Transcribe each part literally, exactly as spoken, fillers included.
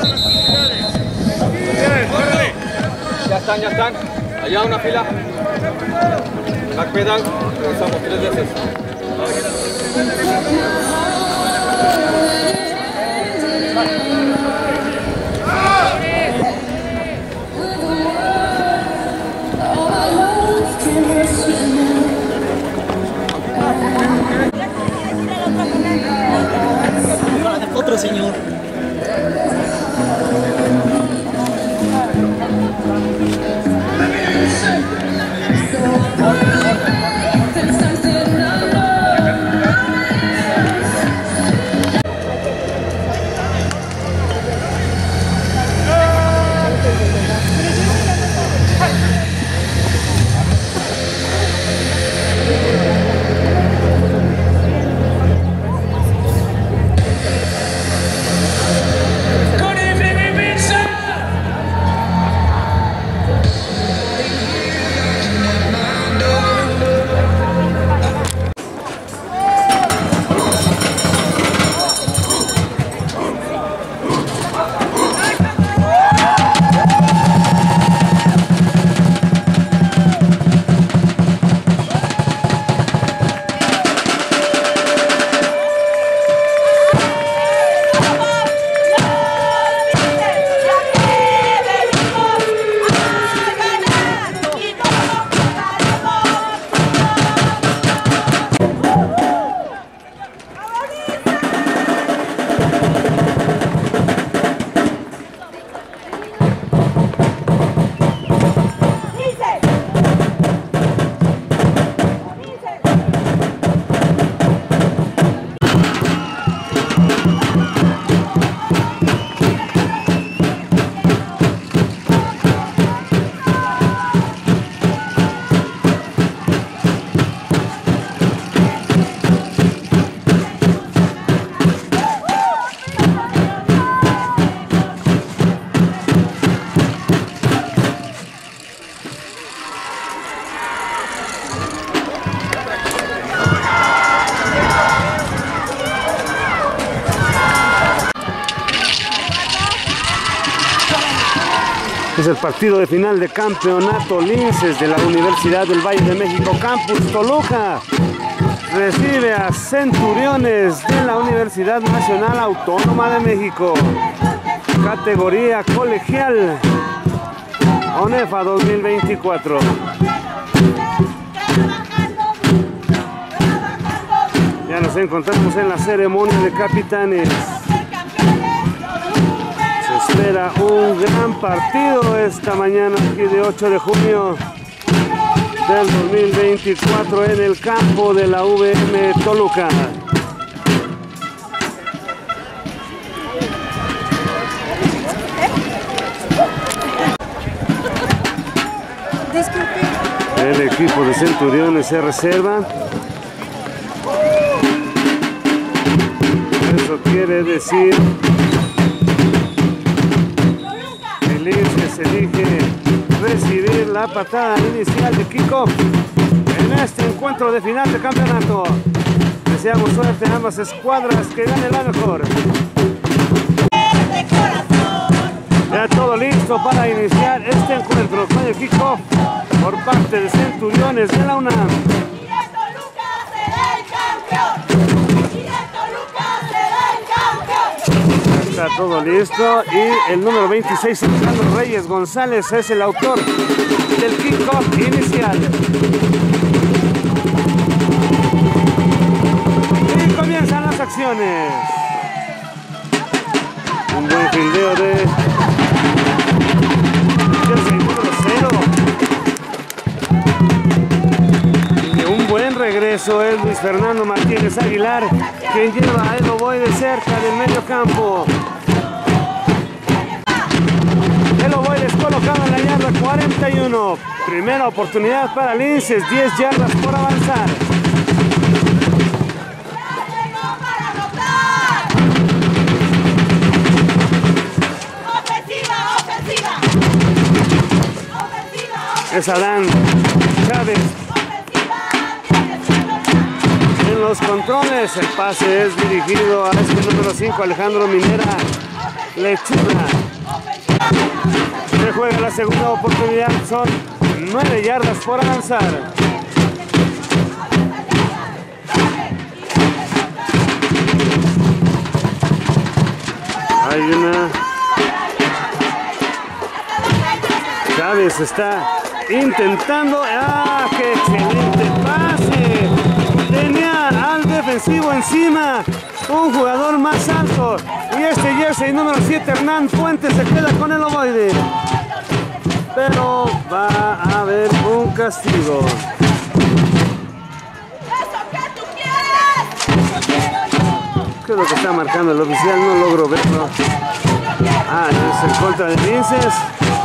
Ya están, ya están. Allá una fila. Back pedal. Regresamos tres veces. Otro señor. Es el partido de final de campeonato Linces de la Universidad del Valle de México, Campus Toluca. Recibe a Centuriones de la Universidad Nacional Autónoma de México. Categoría colegial ONEFA dos mil veinticuatro. Ya nos encontramos en la ceremonia de capitanes. Se espera un gran partido esta mañana aquí de ocho de junio del dos mil veinticuatro en el campo de la U V M Toluca. El equipo de Centuriones se reserva. Eso quiere decir que el Linces elige recibir la patada inicial de kickoff en este encuentro de final de campeonato. Deseamos suerte a ambas escuadras, que gane la mejor. Ya todo listo para iniciar este encuentro con el kickoff por parte de Centuriones de la UNAM. Está todo listo y el número veintiséis, Alejandro Reyes González, es el autor del kickoff inicial. Y comienzan las acciones. Un buen fildeo de el número cero. Y un buen regreso es Luis Fernando Martínez Aguilar, quien lleva a El Ovoide cerca del medio campo. El Ovoide es colocado en la yarda cuarenta y uno. Primera oportunidad para Linces, diez yardas por avanzar. Es Adán Chávez en los controles. El pase es dirigido a este número cinco, Alejandro Minera. Lechuga. Se juega la segunda oportunidad, son nueve yardas por avanzar. Hay una... Chávez está intentando... ¡Ah, qué excelente pase! Tenía al defensivo encima, un jugador más alto. Y este jersey número siete, Hernán Fuentes, se queda con el ovoide. Pero va a haber un castigo. ¿Qué es lo que está marcando el oficial? No logro verlo. Ah, es el contra de Linces.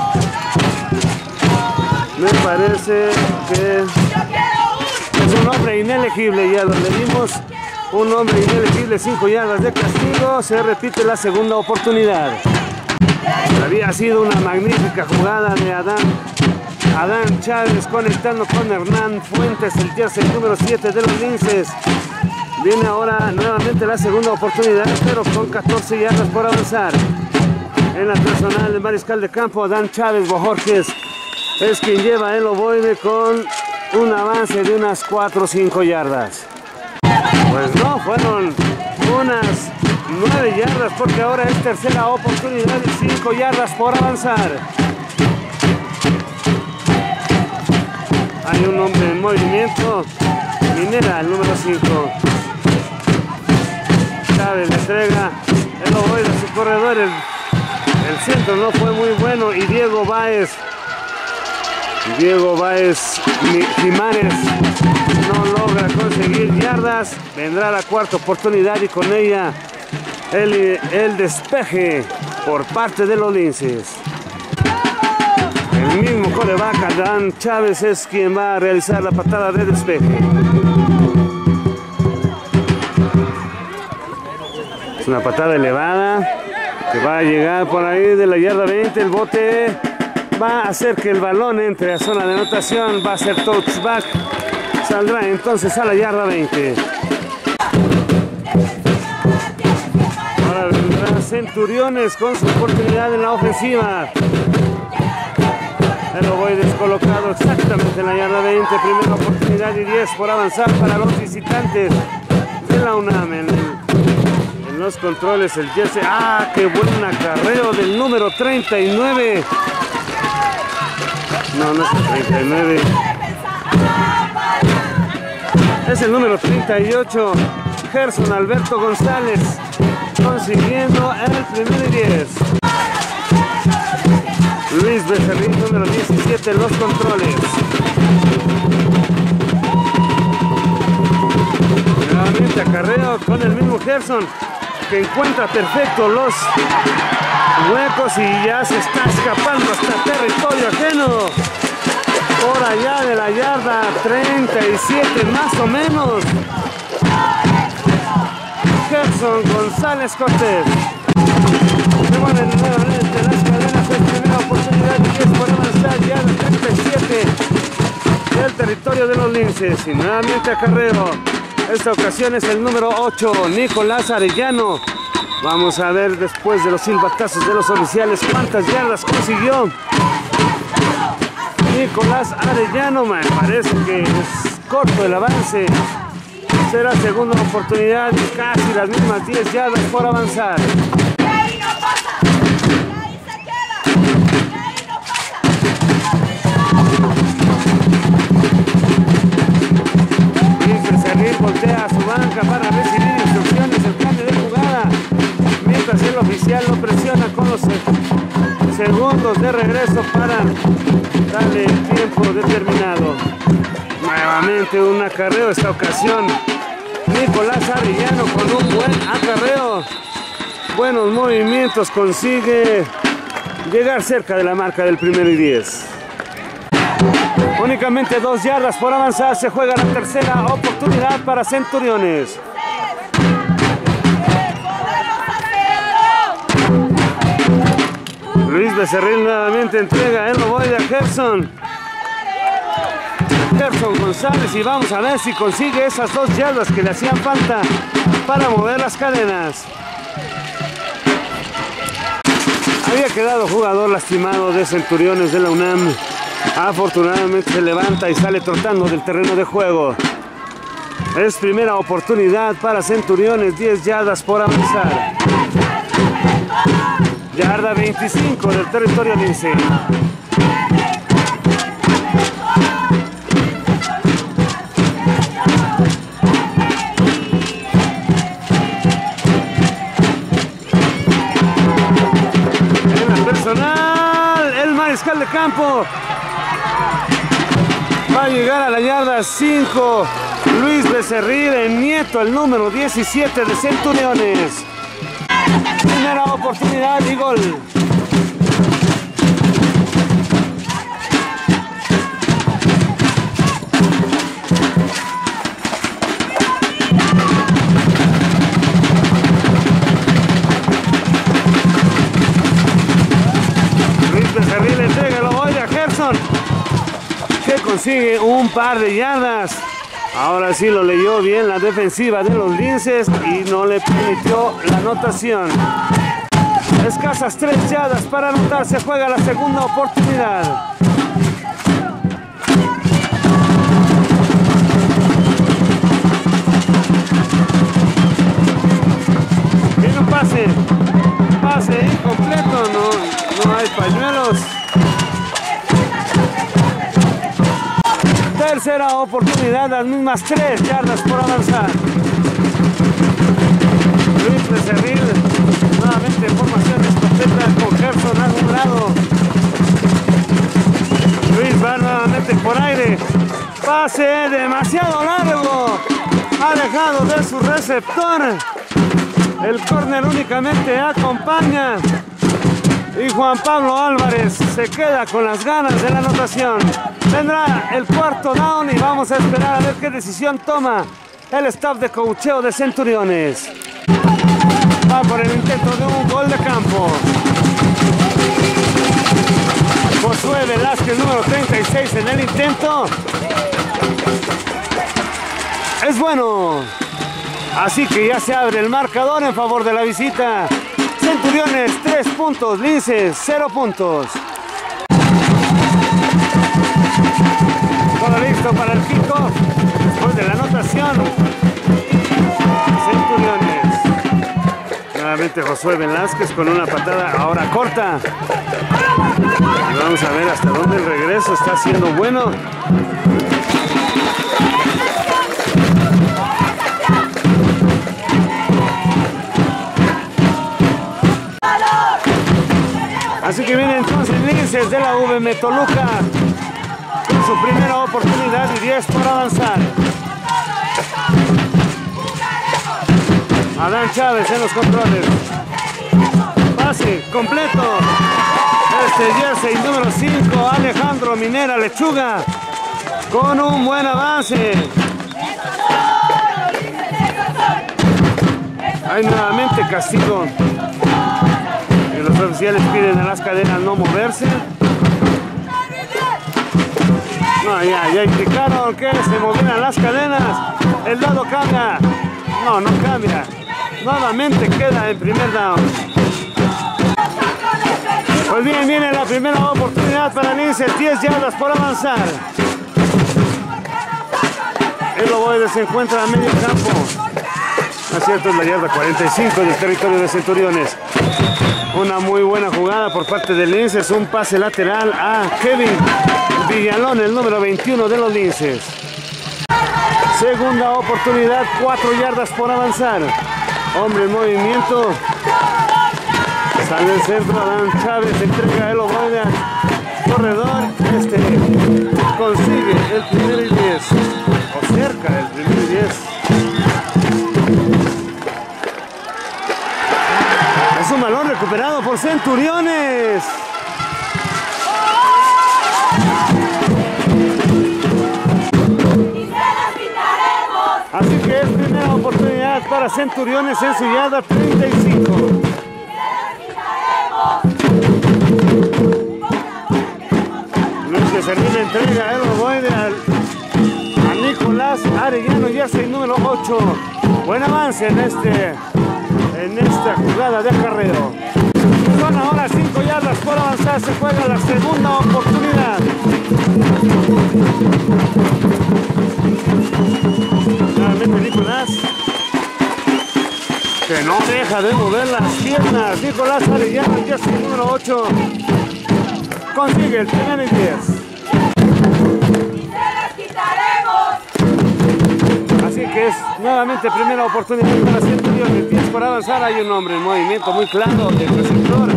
Me parece que es un hombre inelegible. Ya lo leímos. Un hombre inelegible, cinco yardas de castigo. Se repite la segunda oportunidad. Había sido una magnífica jugada de Adán. Adán Chávez conectando con Hernán Fuentes, el jersey número siete de los Linces. Viene ahora nuevamente la segunda oportunidad, pero con catorce yardas por avanzar. En la personal del mariscal de campo, Adán Chávez Bojorquez es quien lleva el ovoide con un avance de unas cuatro o cinco yardas. Pues no, fueron unas nueve yardas porque ahora es tercera oportunidad y cinco yardas por avanzar. Hay un hombre en movimiento, Minera, el número cinco. Chávez le entrega el ovoide a su corredor. El, el centro no fue muy bueno y Diego Báez, Diego Báez Jiménez no logra conseguir yardas. Vendrá la cuarta oportunidad y con ella el, el despeje por parte de los Linces. El mismo coreback Adán Chávez es quien va a realizar la patada de despeje. Es una patada elevada que va a llegar por ahí de la yarda veinte. El bote va a hacer que el balón entre a zona de anotación. Va a ser touchback. Saldrá entonces a la yarda veinte. Ahora vendrá Centuriones con su oportunidad en la ofensiva. El ovoide descolocado exactamente en la yarda veinte. Primera oportunidad y diez por avanzar para los visitantes de la UNAM. En, en los controles el jersey. ¡Ah, qué buen acarreo del número treinta y nueve! No, no es el treinta y nueve. Es el número treinta y ocho, Gerson Alberto González, consiguiendo el primer y diez. Luis Becerril, número diecisiete, en los controles. Nuevamente acarreo con el mismo Gerson, que encuentra perfecto los huecos y ya se está escapando hasta territorio ajeno. Por allá de la yarda treinta y siete más o menos. Gerson González Cortés. Se mueven nuevamente las cadenas en primera oportunidad y diez por avanzar, yarda treinta y siete del territorio de los Linces. Y nuevamente acarreo. Esta ocasión es el número ocho, Nicolás Arellano. Vamos a ver después de los silbatazos de los oficiales cuántas yardas consiguió Nicolás Arellano. Me parece que es corto el avance. Será segunda oportunidad y casi las mismas diez yardas por avanzar. Luis Becerril voltea a su banca para recibir instrucciones del cambio de jugada, mientras el oficial lo presiona con los segundos de regreso para darle tiempo determinado. Nuevamente un acarreo, esta ocasión Nicolás Arellano con un buen acarreo, buenos movimientos, consigue llegar cerca de la marca del primero y diez. Únicamente dos yardas por avanzar. Se juega la tercera oportunidad para Centuriones. Luis Becerril nuevamente entrega el ovoide a Gerson. Gerson González, y vamos a ver si consigue esas dos yardas que le hacían falta para mover las cadenas. Había quedado jugador lastimado de Centuriones de la UNAM. Afortunadamente se levanta y sale trotando del terreno de juego. Es primera oportunidad para Centuriones, diez yardas por avanzar. Yarda veinticinco del territorio lince. En la personal, el mariscal de campo va a llegar a la yarda cinco. Luis Becerril, el nieto, el número diecisiete de Centuriones. Primera oportunidad y gol. Luis Becerril entrega el ovoide a Gerson, que consigue un par de yardas. Ahora sí lo leyó bien la defensiva de los linces y no le permitió la anotación. Escasas tres yardas para anotar, se juega la segunda oportunidad. Viene un pase, pase incompleto, no, no hay pañuelos. Tercera oportunidad, las mismas tres yardas por avanzar. Luis Becerril, nuevamente en formación estafeta con Gerson a un lado. Luis va nuevamente por aire. Pase demasiado largo, alejado de su receptor. El córner únicamente acompaña. Y Juan Pablo Álvarez se queda con las ganas de la anotación. Vendrá el cuarto down y vamos a esperar a ver qué decisión toma el staff de coacheo de Centuriones. Va por el intento de un gol de campo. Josué Velázquez, número treinta y seis en el intento. Es bueno. Así que ya se abre el marcador en favor de la visita. Centuriones tres puntos, Linces cero puntos. Todo listo para el kickoff. Después de la anotación, Centuriones. Nuevamente Josué Velázquez con una patada ahora corta. Y vamos a ver hasta dónde el regreso está siendo bueno. Así que viene entonces Linces de la U V M Toluca con su primera oportunidad y diez por avanzar. Adán Chávez en los controles. Pase completo. Este jersey número cinco, Alejandro Minera Lechuga, con un buen avance. Hay nuevamente castigo. Y los oficiales piden a las cadenas no moverse. No, ya, ya indicaron que se movieran las cadenas. El lado cambia. No, no cambia. Nuevamente queda en primer down. Pues bien, viene la primera oportunidad para Linces, diez yardas por avanzar. El ovoide se encuentra a medio campo. Acierto es la yarda cuarenta y cinco del territorio de Centuriones. Una muy buena jugada por parte de Linces, un pase lateral a Kevin Villalón, el número veintiuno de los Linces. Segunda oportunidad, cuatro yardas por avanzar. Hombre en movimiento. Sale el centro, Adán Chávez entrega el ovoide al corredor. Este consigue el primero y diez, o cerca del primero y diez. Es un balón recuperado por Centuriones. Así que es primera oportunidad para Centuriones en su yarda treinta y cinco. Luis Becerril entrega el ovoide al, a Nicolás Arellano, jersey número ocho. Buen avance en, este, en esta jugada de acarreo. Son ahora cinco yardas por avanzar. Se juega la segunda oportunidad. Nuevamente Nicolás, que no deja de mover las piernas. Nicolás Arellano, el jersey número ocho, consigue el primero y diez. Así que es nuevamente primera oportunidad para Centuriones. diez por avanzar. Hay un hombre en movimiento muy claro del receptor.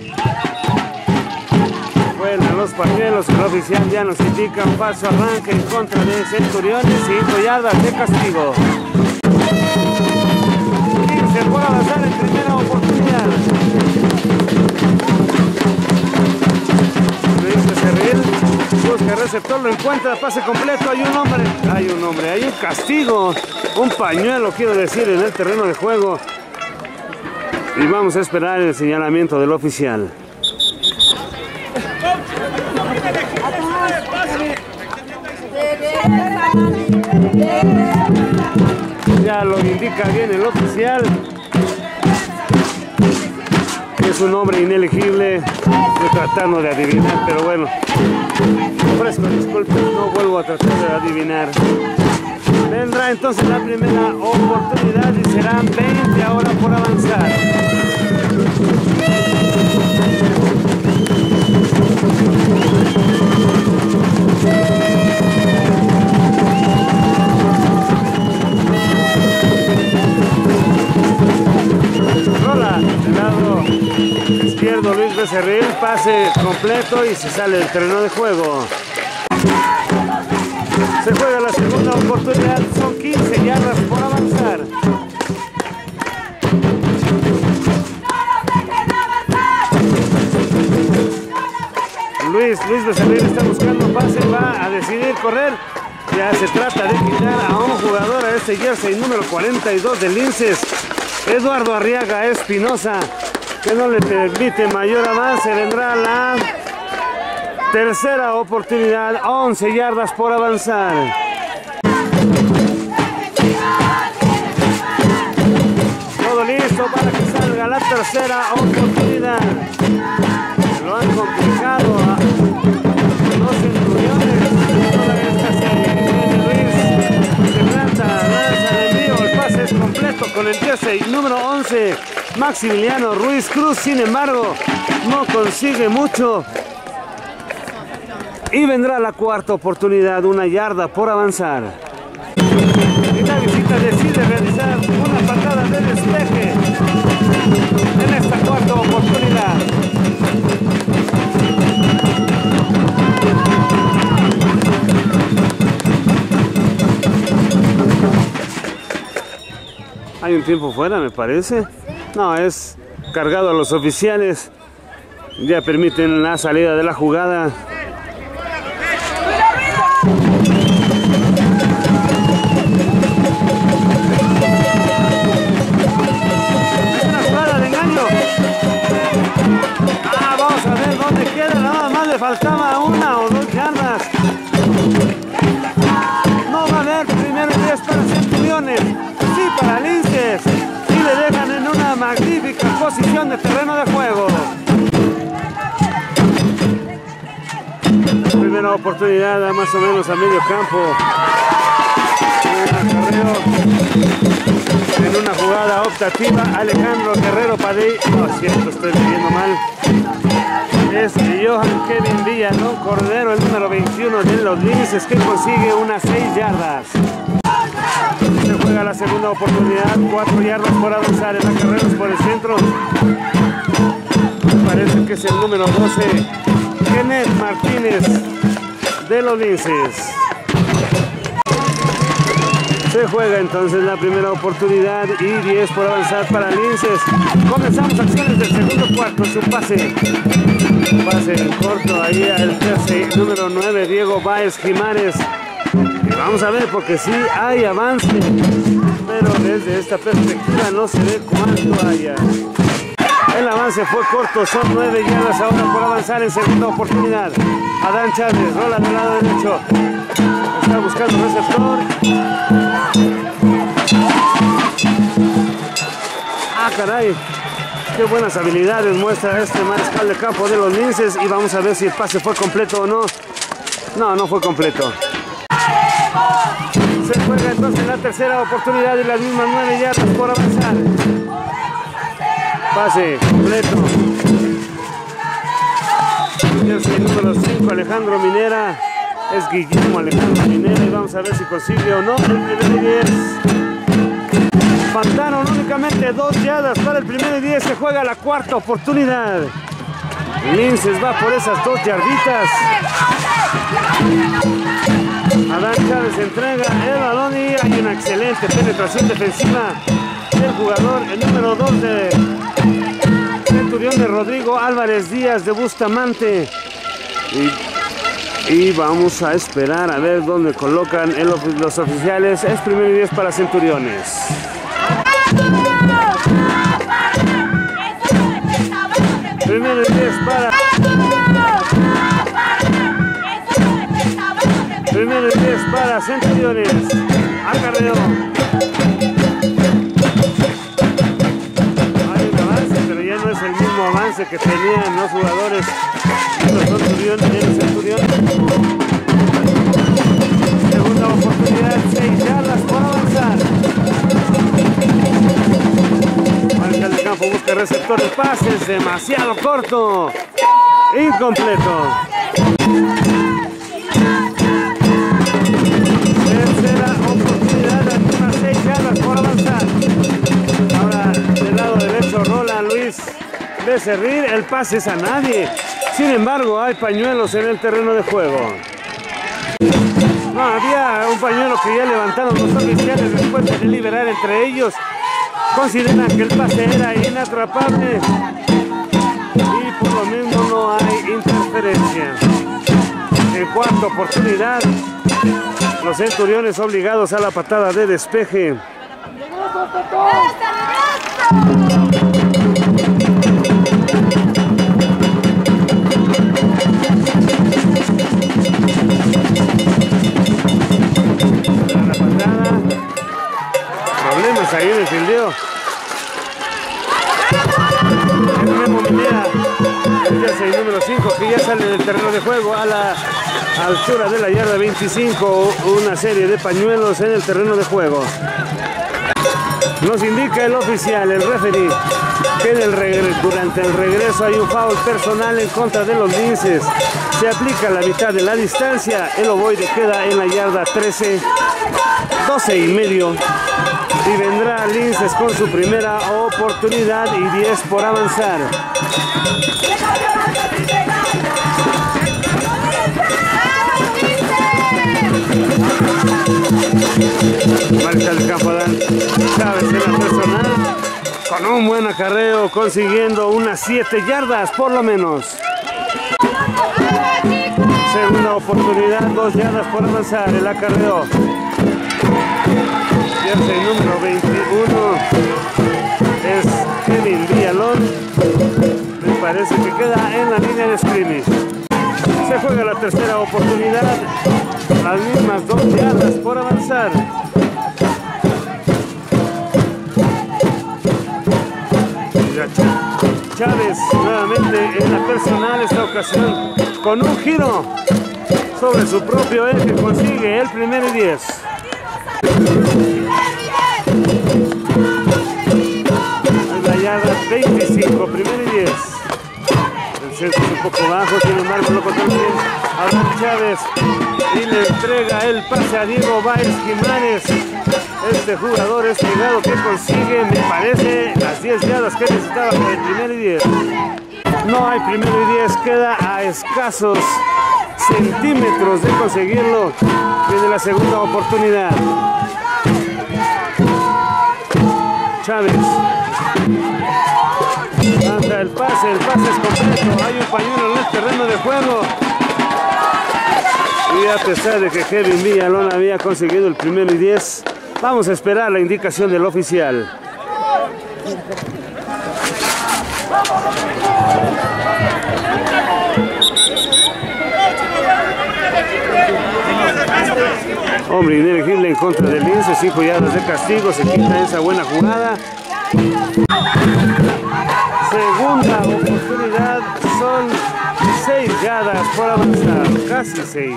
Vuelan los pañuelos. El oficial ya nos indica un falso arranque en contra de Centuriones. cinco yardas de castigo. quince por avanzar en primera oportunidad. Luis Becerril busca receptor, lo encuentra, pase completo. Hay un hombre, hay un hombre, hay un castigo, un pañuelo, quiero decir, en el terreno de juego. Y vamos a esperar el señalamiento del oficial. Ya lo indica bien el oficial. Es un hombre inelegible. Estoy tratando de adivinar, pero bueno, ofrezco disculpas, no vuelvo a tratar de adivinar. Vendrá entonces la primera oportunidad y serán veinte ahora por avanzar. Rola del lado izquierdo Luis Becerril, pase completo y se sale del terreno de juego. Se juega la segunda oportunidad, son quince yardas por avanzar. Luis, Luis Becerril está buscando pase, va a decidir correr. Ya se trata de quitar a un jugador, a este jersey número cuarenta y dos de Linces, Eduardo Arriaga Espinosa, que no le permite mayor avance. Vendrá la tercera oportunidad, once yardas por avanzar. Todo listo para que salga la tercera oportunidad. Lo han complicado a los Centuriones toda esta serie. Luis se planta, lanza el envío, el pase es completo con el jersey número once, Maximiliano Ruiz Cruz. Sin embargo, no consigue mucho. Y vendrá la cuarta oportunidad, una yarda por avanzar. Y la visita decide realizar una patada de despeje en esta cuarta oportunidad. Hay un tiempo fuera, me parece. No, es cargado a los oficiales. Ya permiten la salida de la jugada. Es una jugada de engaño. Ah, vamos a ver dónde queda. Nada más le faltaba una o dos yardas. No va a haber primero y diez para Centuriones. Sí, para Linces. Y le dejan en una magnífica posición de terreno de juego. Primera oportunidad, más o menos a medio campo. Un acarreo en una jugada optativa. Alejandro Guerrero Padilla. No, cierto, estoy leyendo mal. Es Johan Kevin Villalón Cordero, el número veintiuno de los Linces, que consigue unas seis yardas. Se juega la segunda oportunidad, cuatro yardas por avanzar en la carrera por el centro. Parece que es el número doce, Kenneth Martínez de los Linces. Se juega entonces la primera oportunidad y diez por avanzar para Linces. Comenzamos acciones del segundo cuarto. Su pase. Pase corto ahí al jersey número nueve, Diego Báez Jimares. Y vamos a ver, porque sí hay avance, pero desde esta perspectiva no se ve cuánto haya. El avance fue corto, son nueve yardas ahora por avanzar en segunda oportunidad. Adán Chávez rola del lado derecho. Está buscando receptor. Ah, caray. qué buenas habilidades muestra este mariscal de campo de los Linces. Y vamos a ver si el pase fue completo o no. No, no fue completo. Se juega entonces la tercera oportunidad y las mismas nueve yardas por avanzar. Pase completo. Jersey número cinco, Alejandro Minera. Es Guillermo Alejandro Minera y vamos a ver si consigue o no el primer diez. Faltaron únicamente dos yardas para el primer diez. Se juega la cuarta oportunidad. Linces va por esas dos yarditas. Adán Chávez entrega el balón y hay una excelente penetración defensiva del jugador, el número dos de Centurión, de Rodrigo Álvarez Díaz de Bustamante. Y, y vamos a esperar a ver dónde colocan el, los oficiales. Es primero y diez para Centuriones. Primero y diez para... Primero y diez para Centuriones. Acarreo. Hay un avance, pero ya no es el mismo avance que tenían los jugadores de los Centuriones. De los Centuriones. Segunda oportunidad, seis yardas por avanzar. Mariscal de campo busca receptor de pases, demasiado corto. Incompleto. Tercera oportunidad, las mismas seis yardas por avanzar. Ahora del lado derecho Roland Luis Becerril, el pase es a nadie. Sin embargo, hay pañuelos en el terreno de juego. No, había un pañuelo que ya levantaron los oficiales después de deliberar entre ellos. Consideran que el pase era inatrapable y por lo mismo no hay interferencia. En cuarta oportunidad, los Centuriones obligados a la patada de despeje. La patada. Problemas ahí en el fildeo. El Memo Minera, el jersey número cinco, que ya sale del terreno de juego a la altura de la yarda veinticinco, una serie de pañuelos en el terreno de juego. Nos indica el oficial, el referee, que en el regre- durante el regreso hay un foul personal en contra de los Linces. Se aplica la mitad de la distancia, el ovoide queda en la yarda trece, doce y medio. Y vendrá Linces con su primera oportunidad y diez por avanzar. Mariscal de campo Adán Chávez en la personal, con un buen acarreo, consiguiendo unas siete yardas por lo menos. Segunda oportunidad, dos yardas por avanzar, el acarreo. Jersey número veintiuno es Kevin Villalón. Me parece que queda en la línea de scrimmage. Se juega la tercera oportunidad, las mismas dos yardas por avanzar. Chávez nuevamente en la personal, esta ocasión con un giro sobre su propio eje consigue el primero y diez. La yarda veinticinco, primero y diez. El centro es un poco bajo, sin embargo lo controla bien Abraham Chávez y le entrega el pase a Diego Báez Jiménez. Este jugador es llegado que consigue, me parece, las diez yardas que necesitaba para el primero y diez. No hay primero y diez, queda a escasos centímetros de conseguirlo desde la segunda oportunidad. Chávez lanza el pase, el pase es completo, hay un pañuelo en el terreno de juego. Y a pesar de que Kevin Villalón había conseguido el primero y diez, vamos a esperar la indicación del oficial. Hombre inelegible en contra del Lince, cinco yardas de castigo, se quita esa buena jugada. Segunda oportunidad, son seis yardas por avanzar, casi seis.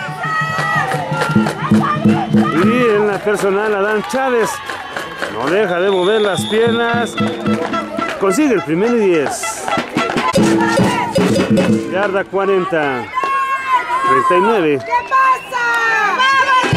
Y en la personal, Adán Chávez no deja de mover las piernas, consigue el primer y diez. Yarda cuarenta, treinta y nueve. ¿Qué pasa? ¡Vamos,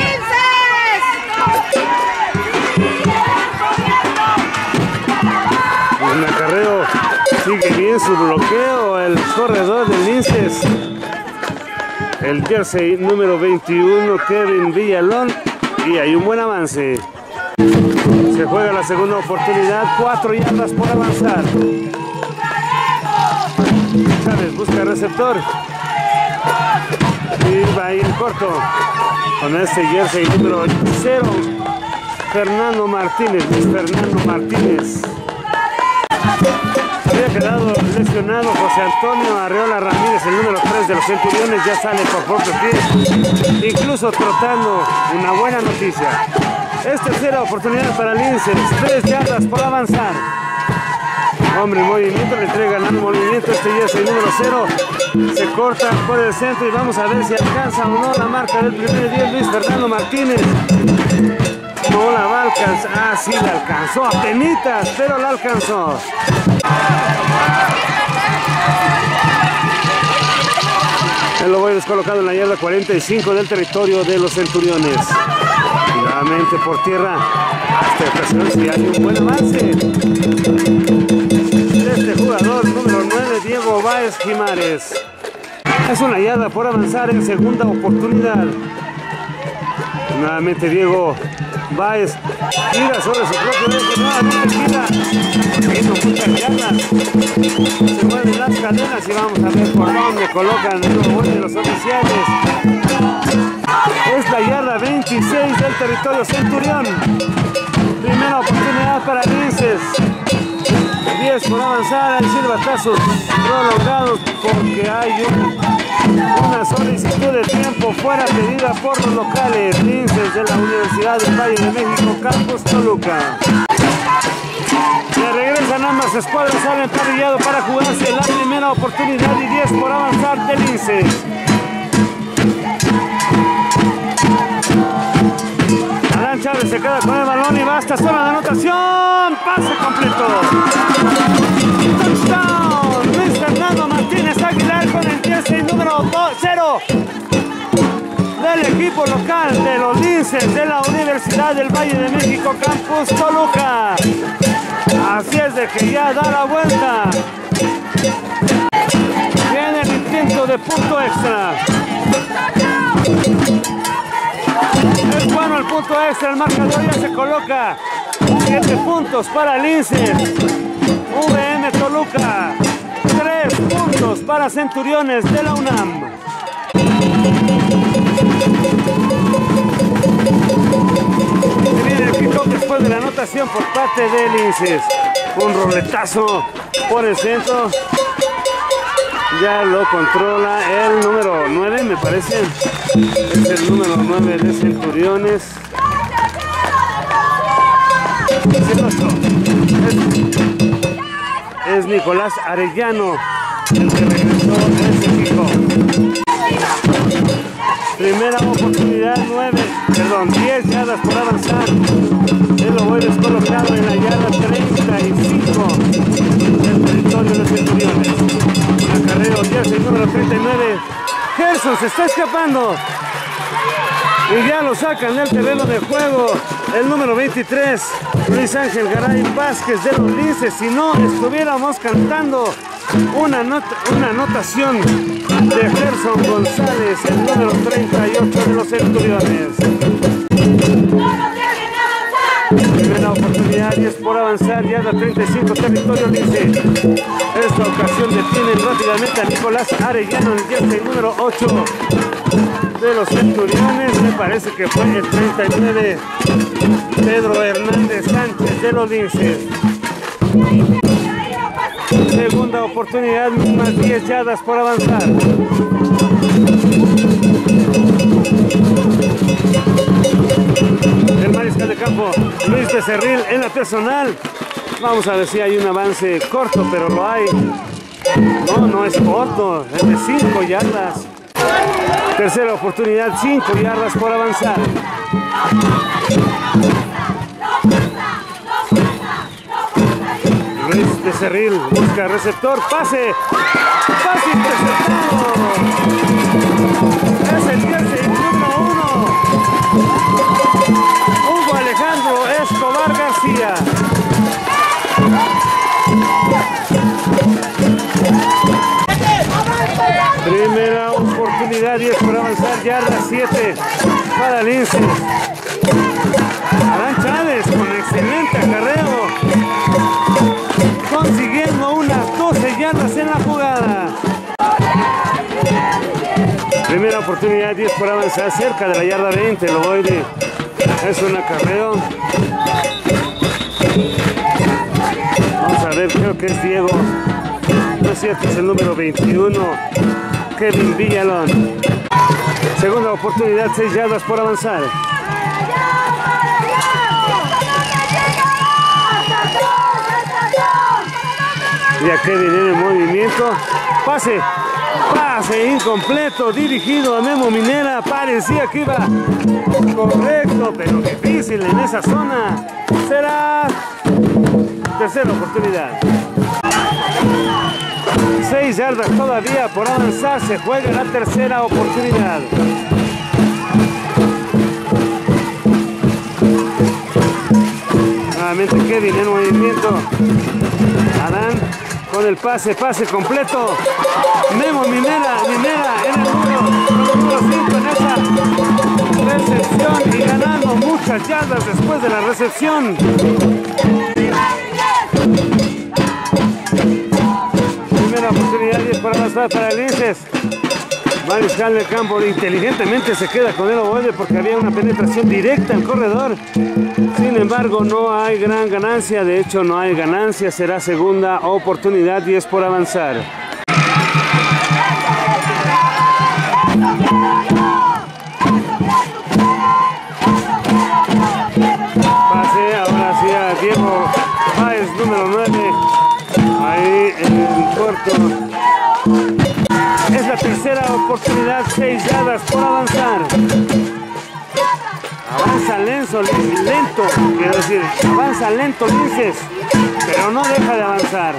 Linces! Un acarreo, sigue bien su bloqueo, el corredor de Linces. El jersey número veintiuno, Kevin Villalón, y hay un buen avance. Se juega la segunda oportunidad, cuatro yardas por avanzar. Chávez busca receptor. Y va ahí en corto. Con este jersey número cero, Fernando Martínez, Luis Fernando Martínez. Había quedado lesionado José Antonio Arreola Ramírez, el número tres de los Centuriones, ya sale por propio pie, incluso trotando, una buena noticia. Es tercera oportunidad para Linces, tres yardas por avanzar. Hombre en movimiento, le entrega ganando movimiento, este ya es el número cero. Se corta por el centro y vamos a ver si alcanza o no la marca del primer día, Luis Fernando Martínez. No la va a alcanzar, ah sí la alcanzó, apenitas, pero la alcanzó. El Lobo descolocado en la yarda cuarenta y cinco del territorio de los Centuriones. Y nuevamente por tierra. Hasta esta ocasión sí hay un buen avance. Este jugador número nueve, Diego Báez Jimares. Es una yarda por avanzar en segunda oportunidad. Nuevamente Diego Báez gira sobre su propio eje, nuevamente gira, haciendo muchas yardas. Se mueven las cadenas y vamos a ver por dónde colocan el nuevo de los oficiales. Es la yarda veintiséis del territorio Centurión. Primera oportunidad para Linces. diez por avanzar, hay silbatazos prolongados porque hay un, una solicitud de tiempo fuera pedida por los locales. Linces de la Universidad del Valle de México, Campus Toluca. Se regresan ambas escuadras, salen emparrillado para jugarse la primera oportunidad y diez por avanzar de Linces. Adán Chávez se queda con el balón y basta, zona de anotación, pase completo. Touchdown, Luis Fernando Martínez Aguilar con el jersey número cero del equipo local de los Linces de la Universidad del Valle de México, Campus Toluca. Así es de que ya da la vuelta. Viene el intento de punto extra. Es bueno el punto extra, el marcador ya se coloca. siete puntos para Linces. V M Toluca. tres puntos para Centuriones de la UNAM. Se viene el kickoff después de la anotación por parte de Linces. Un roletazo por el centro. Ya lo controla el número nueve, me parece. Es el número nueve de Centuriones. Es el otro. Es, es Nicolás Arellano, el que regresó de ese kickoff. Primera oportunidad, nueve, perdón, diez yardas por avanzar. El Lobo descolocado en la yarda treinta y cinco del territorio de Centuriones. Acarreo jersey número treinta y nueve. Gerson se está escapando. Y ya lo sacan del terreno de juego. El número veintitrés, Luis Ángel Garay Vázquez de los Linces. Si no estuviéramos cantando una, nota, una anotación de Gerson González, el número treinta y ocho de los Centuriones. Primera oportunidad, diez por avanzar, yarda treinta y cinco, territorio Lince. Esta ocasión detienen rápidamente a Nicolás Arellano, el jersey número ocho de los Centuriones. Me parece que fue el treinta y nueve, Pedro Hernández Sánchez de los Linces. Segunda oportunidad, más diez yardas por avanzar. El mariscal de campo Luis Becerril en la personal. Vamos a ver si hay un avance corto, pero lo hay. No, no es corto, es de cinco yardas. Tercera oportunidad, cinco yardas por avanzar. Luis Becerril busca receptor, pase. Pase interceptado. Es el diez uno. Hugo Alejandro Escobar García. Primera oportunidad, diez por avanzar, yarda siete para Linces. Adán Chávez con excelente acarreo, consiguiendo unas doce yardas en la jugada. Primera oportunidad, diez por avanzar, cerca de la yarda veinte, el ovoide. Es un acarreo. Vamos a ver, creo que es Diego. No es cierto, es el número veintiuno, Kevin Villalón. Segunda oportunidad, seis yardas por avanzar. Ya Kevin en el movimiento. Pase, pase incompleto, dirigido a Memo Minera. Parecía que iba correcto, pero difícil en esa zona. Será tercera oportunidad. Seis yardas todavía por avanzar, se juega la tercera oportunidad. Nuevamente Kevin en movimiento. Adán con el pase, pase completo. Memo Minera, Minera en el número cinco en esa recepción y ganando muchas yardas después de la recepción. Primera oportunidad, diez para avanzar para Linces. Mariscal del campo inteligentemente se queda con el ovoide porque había una penetración directa al corredor. Sin embargo, no hay gran ganancia. De hecho, no hay ganancia. Será segunda oportunidad, diez por avanzar. Pase ahora sí a Diego Páez, número nueve. Ahí en el corto. Es la tercera oportunidad, seis yardas por avanzar. Avanza lento, lento, quiero decir, avanza lento Linces, pero no deja de avanzar.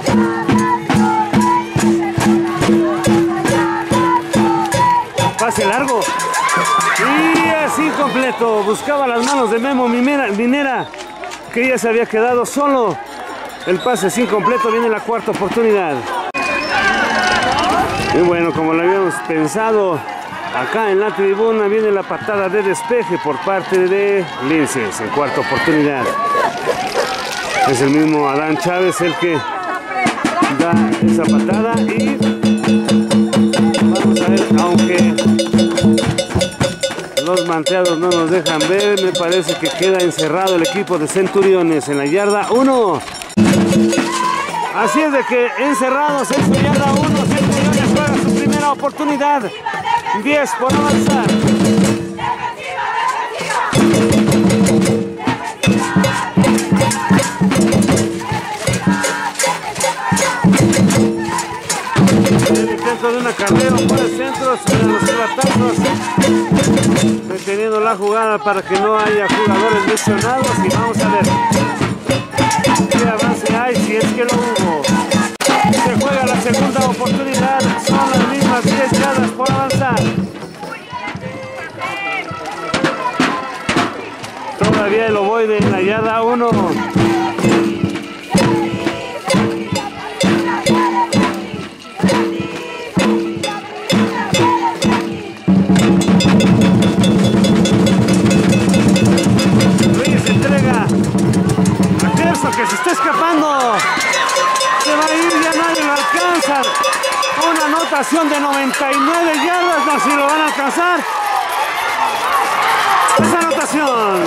Pase largo. Y es incompleto. Buscaba las manos de Memo Minera, Minera, que ya se había quedado solo. El pase es incompleto, viene la cuarta oportunidad. Y bueno, como lo habíamos pensado, acá en la tribuna viene la patada de despeje por parte de Linces en cuarta oportunidad. Es el mismo Adán Chávez el que da esa patada y vamos a ver, aunque los manteados no nos dejan ver, me parece que queda encerrado el equipo de Centuriones en la yarda uno. Así es de que encerrados en su yarda uno, Centuriones juega su primera oportunidad. diez por avanzar. El intento de un acarreo por el centro, sobre los batazos, deteniendo la jugada para que no haya jugadores lesionados. Y vamos a ver qué avance hay, si es que lo hubo. Se juega la segunda oportunidad, son las mismas diez yardas por avanzar. Todavía el ovoide en la yarda uno. Luis entrega a Gerson que se está escapando. Se va a ir, ya nadie lo alcanza. Una anotación de noventa y nueve yardas, no sé si lo van a alcanzar. Esa anotación.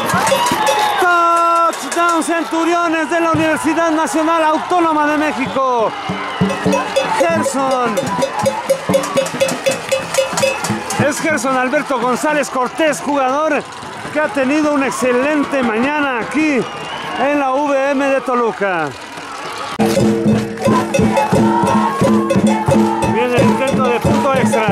Touchdown Centuriones de la Universidad Nacional Autónoma de México. Gerson. Es Gerson Alberto González Cortés, jugador que ha tenido una excelente mañana aquí en la V V M de Toluca. Viene el intento de punto extra.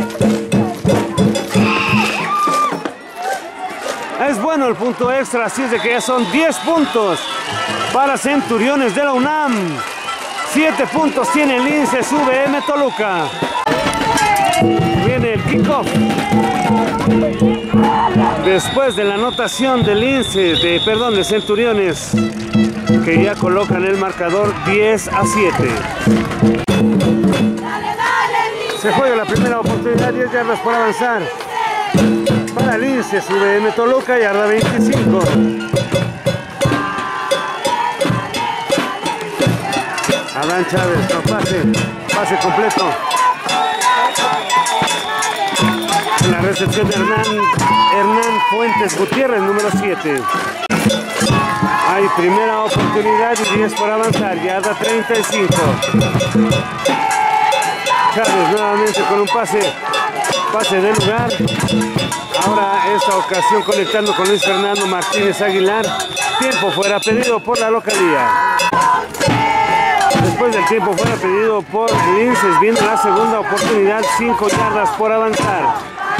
Es bueno el punto extra, así es de que ya son diez puntos para Centuriones de la UNAM. siete puntos tiene el Linces V M Toluca. Viene el kickoff. Después de la anotación del Linces, de, perdón, de Centuriones, que ya colocan el marcador diez a siete. Se juega la primera oportunidad, diez yardas por avanzar. Para Linces V M Toluca, yarda veinticinco. Adán Chávez, no pase, pase completo. En la recepción de Hernán, Hernán Fuentes Gutiérrez, número siete. Hay primera oportunidad y diez por avanzar, yarda treinta y cinco. Chávez nuevamente con un pase, pase de lugar. Ahora esta ocasión conectando con Luis Fernando Martínez Aguilar. Tiempo fuera pedido por la localía. Después del tiempo fuera pedido por Linces, viene la segunda oportunidad, cinco yardas por avanzar.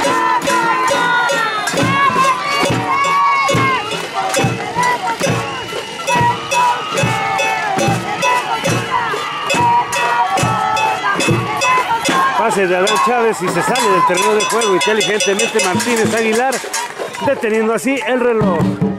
Pase de Adán Chávez y se sale del terreno de juego inteligentemente Martínez Aguilar, deteniendo así el reloj.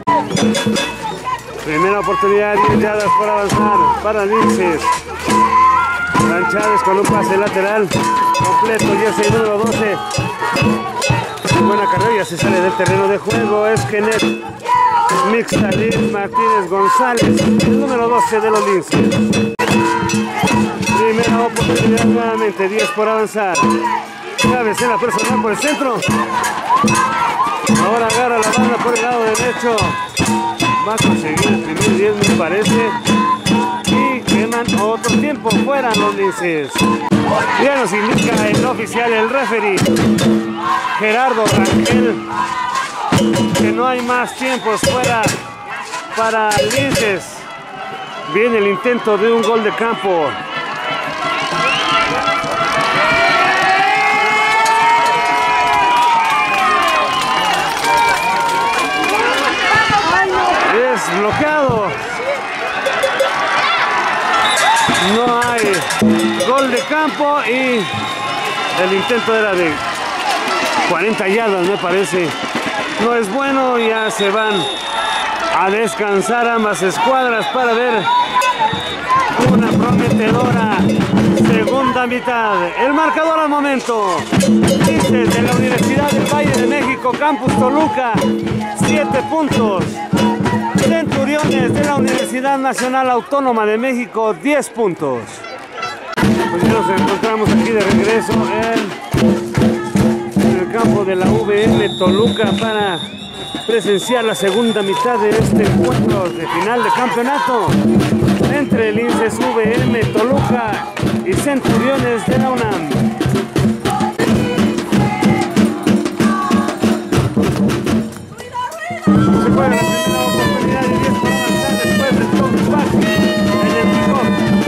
Primera oportunidad, diez yardas por avanzar para Linces. Adán Chávez con un pase lateral completo, jersey número doce. Buena carrera, se sale del terreno de juego. Es Kenneth Mixtalín Martínez González, el número doce de los Linces. Primera oportunidad nuevamente, diez por avanzar. Chávez en la personal por el centro. Ahora agarra la banda por el lado derecho. Va a conseguir el primer diez, me parece. Y queman otro tiempo fuera los Linces. Ya nos indica el oficial, el referee, Gerardo Rangel, que no hay más tiempos fuera para Linces. Viene el intento de un gol de campo. Es bloqueado. No hay gol de campo y el intento era de cuarenta yardas, me parece. No es bueno, ya se van a descansar ambas escuadras para ver una prometedora segunda mitad. El marcador al momento: Linces de la Universidad del Valle de México, Campus Toluca, siete puntos. Centuriones de la Universidad Nacional Autónoma de México, diez puntos. Pues ya nos encontramos aquí de regreso en, en el campo de la V M Toluca para presenciar la segunda mitad de este encuentro de final de campeonato entre Linces V M Toluca y Centuriones de la UNAM. Se juega la primera oportunidad de diez para avanzar después del talkback en el kickoff.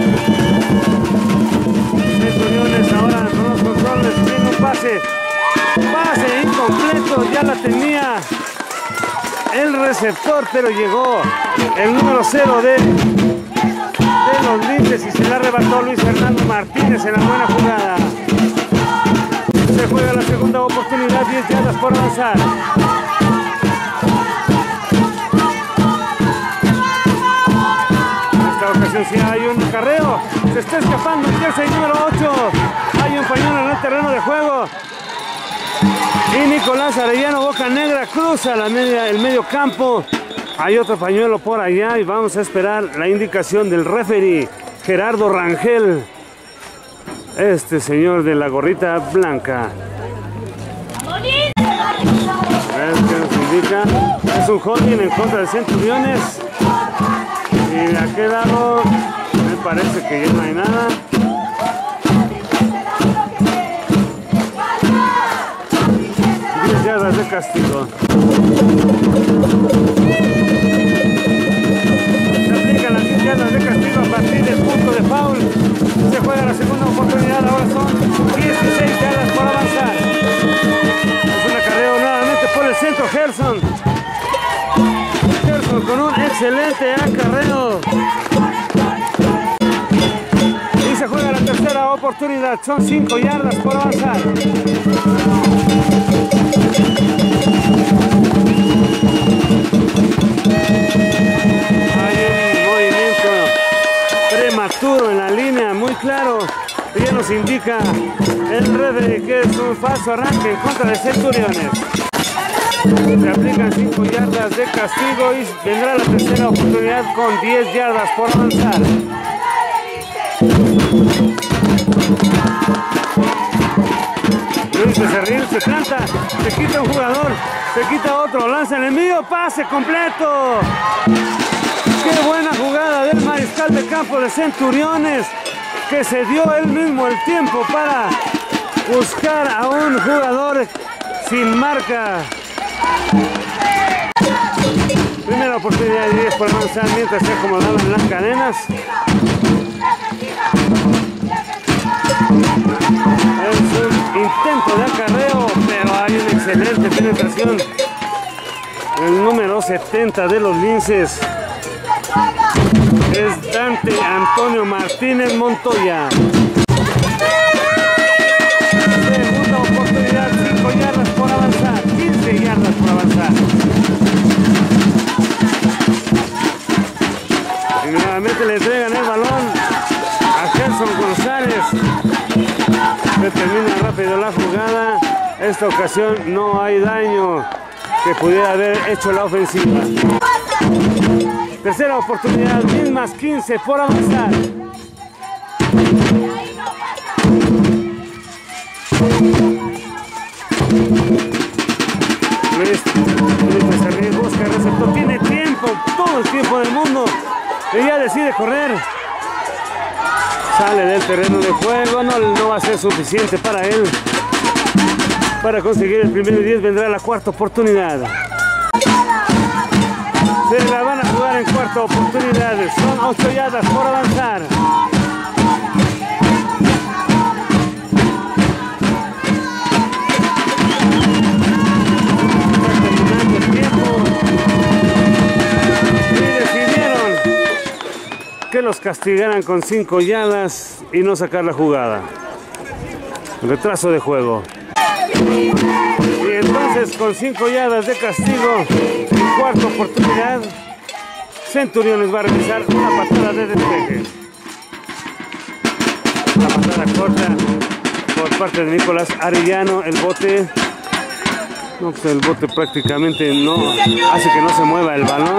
Centuriones ahora con los controles, tiene un pase, pase incompleto, ya la tenía el receptor, pero llegó el número cero de, de los Linces y se la arrebató Luis Fernando Martínez en la buena jugada. Se juega la segunda oportunidad, diez yardas por avanzar. En esta ocasión sí hay un carreo, se está escapando el jersey número ocho. Hay un pañuelo en el terreno de juego. Y Nicolás Arellano Bocanegra cruza la media, el medio campo. Hay otro pañuelo por allá y vamos a esperar la indicación del referee Gerardo Rangel, este señor de la gorrita blanca. ¿Ves qué nos indica? Es un holding en contra de Centuriones. Y de aquel lado me parece que ya no hay nada. diez yardas de castigo. Se aplica de castigo a partir del punto de foul. Se juega la segunda oportunidad, ahora son dieciséis yardas por avanzar. Es un acarreo nuevamente por el centro, Gerson. Gerson con un excelente acarreo. Y se juega la tercera oportunidad, son cinco yardas por avanzar. Prematuro en la línea, muy claro, ya nos indica el referee que es un falso arranque en contra de Centuriones. Se aplican cinco yardas de castigo y vendrá la tercera oportunidad con diez yardas por avanzar. Luis Becerril se planta, se quita un jugador, se quita otro, lanza el envío, pase completo. Qué buena jugada del mariscal de campo de Centuriones, que se dio él mismo el tiempo para buscar a un jugador sin marca. Primera oportunidad de diez por avanzar mientras se acomodaban las cadenas. Es un intento de acarreo, pero hay una excelente penetración. El número setenta de los Linces es Dante Antonio Martínez Montoya. Segunda oportunidad, cinco yardas por avanzar, quince yardas por avanzar. Y nuevamente le entregan el balón a Gerson González. Se termina rápido la jugada. Esta ocasión no hay daño que pudiera haber hecho la ofensiva. Tercera oportunidad, mismas quince por avanzar. Luis, Luis Becerril busca receptor, tiene tiempo, todo el tiempo del mundo, y ya decide correr. Sale del terreno de juego, no, no va a ser suficiente para él. Para conseguir el primero y diez vendrá la cuarta oportunidad. Se la van a jugar en cuarta oportunidad, son ocho yardas por avanzar. Está terminando el tiempo. Y decidieron que los castigaran con cinco yardas y no sacar la jugada. Retraso de juego. Y entonces con cinco yardas de castigo, en cuarta oportunidad, Centuriones va a realizar una patada de despeje. Una patada corta por parte de Nicolás Arellano. El bote, no, pues el bote prácticamente no hace que no se mueva el balón.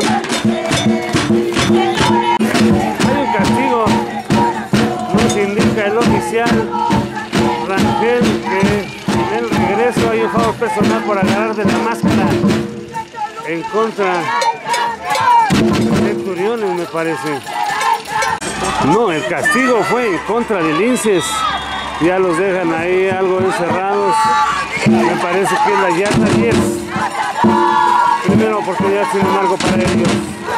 Hay un castigo, nos indica el oficial Rangel que en el regreso hay un favor personal por agarrar de la máscara en contra de Centuriones, me parece. No, el castigo fue en contra de Linces. Ya los dejan ahí algo encerrados. Me parece que es la yarda diez. Primera oportunidad, sin embargo, para ellos.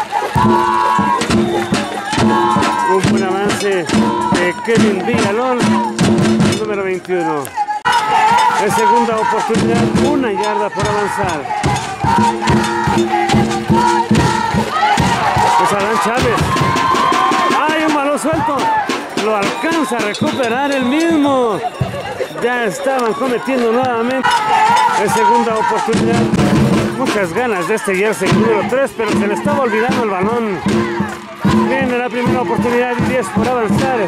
Un buen avance de Kevin Villalón, número veintiuno. Es segunda oportunidad, una yarda por avanzar. Es Adán Chávez. ¡Hay un balón suelto! Lo alcanza a recuperar el mismo. Ya estaban cometiendo nuevamente. Es segunda oportunidad. Muchas ganas de este jersey número tres, pero se le estaba olvidando el balón. Viene la primera oportunidad y diez por avanzar.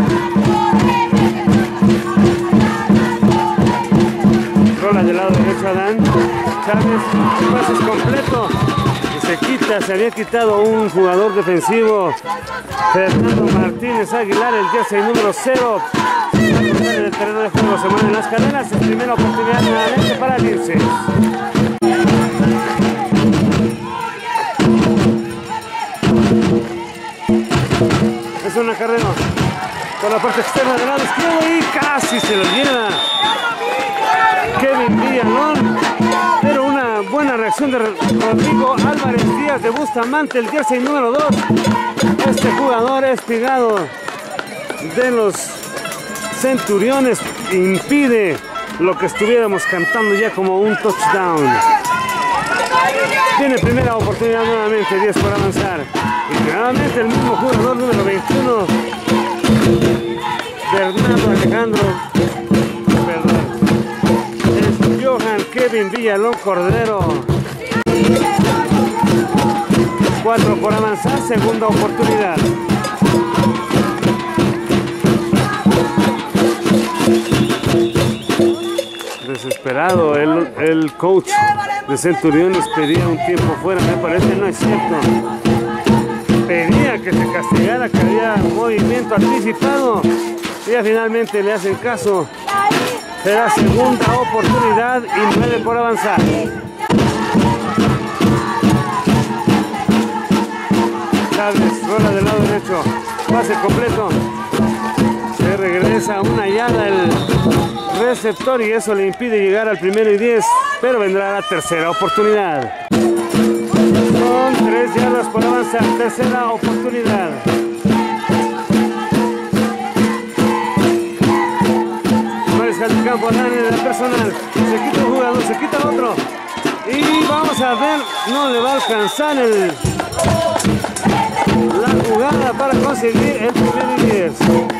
Rola del lado derecho Adán Chávez, pase es completo y se quita, se había quitado un jugador defensivo, Fernando Martínez Aguilar, el jersey número cero. En el terreno de juego se mueven las cadenas, es primera oportunidad nuevamente para Linces. Es un acarreo por la parte externa del lado izquierdo y casi se lo lleva Kevin Villalón, pero una buena reacción corrección de Rodrigo Álvarez Díaz de Bustamante, el jersey número dos. Este jugador es pegado de los Centuriones, impide lo que estuviéramos cantando ya como un touchdown. Tiene primera oportunidad nuevamente, diez por avanzar. Y nuevamente el mismo jugador número veintiuno, Bernardo Alejandro, perdón, es Johan Kevin Villalón Cordero. cuatro por avanzar, segunda oportunidad. Desesperado, el, el coach de Centuriones pedía un tiempo fuera, me parece, no es cierto. Pedía que se castigara, que había movimiento anticipado. Y ya finalmente le hacen caso. Será segunda oportunidad y nueve por avanzar. Chávez, rola del lado derecho, pase completo. Se regresa una yarda el receptor y eso le impide llegar al primero y diez, pero vendrá la tercera oportunidad. Son tres yardas por avanzar, tercera oportunidad. Mariscal de campo, Dani de la personal, se quita un jugador, se quita otro y vamos a ver, no le va a alcanzar el, la jugada para conseguir el primero y diez.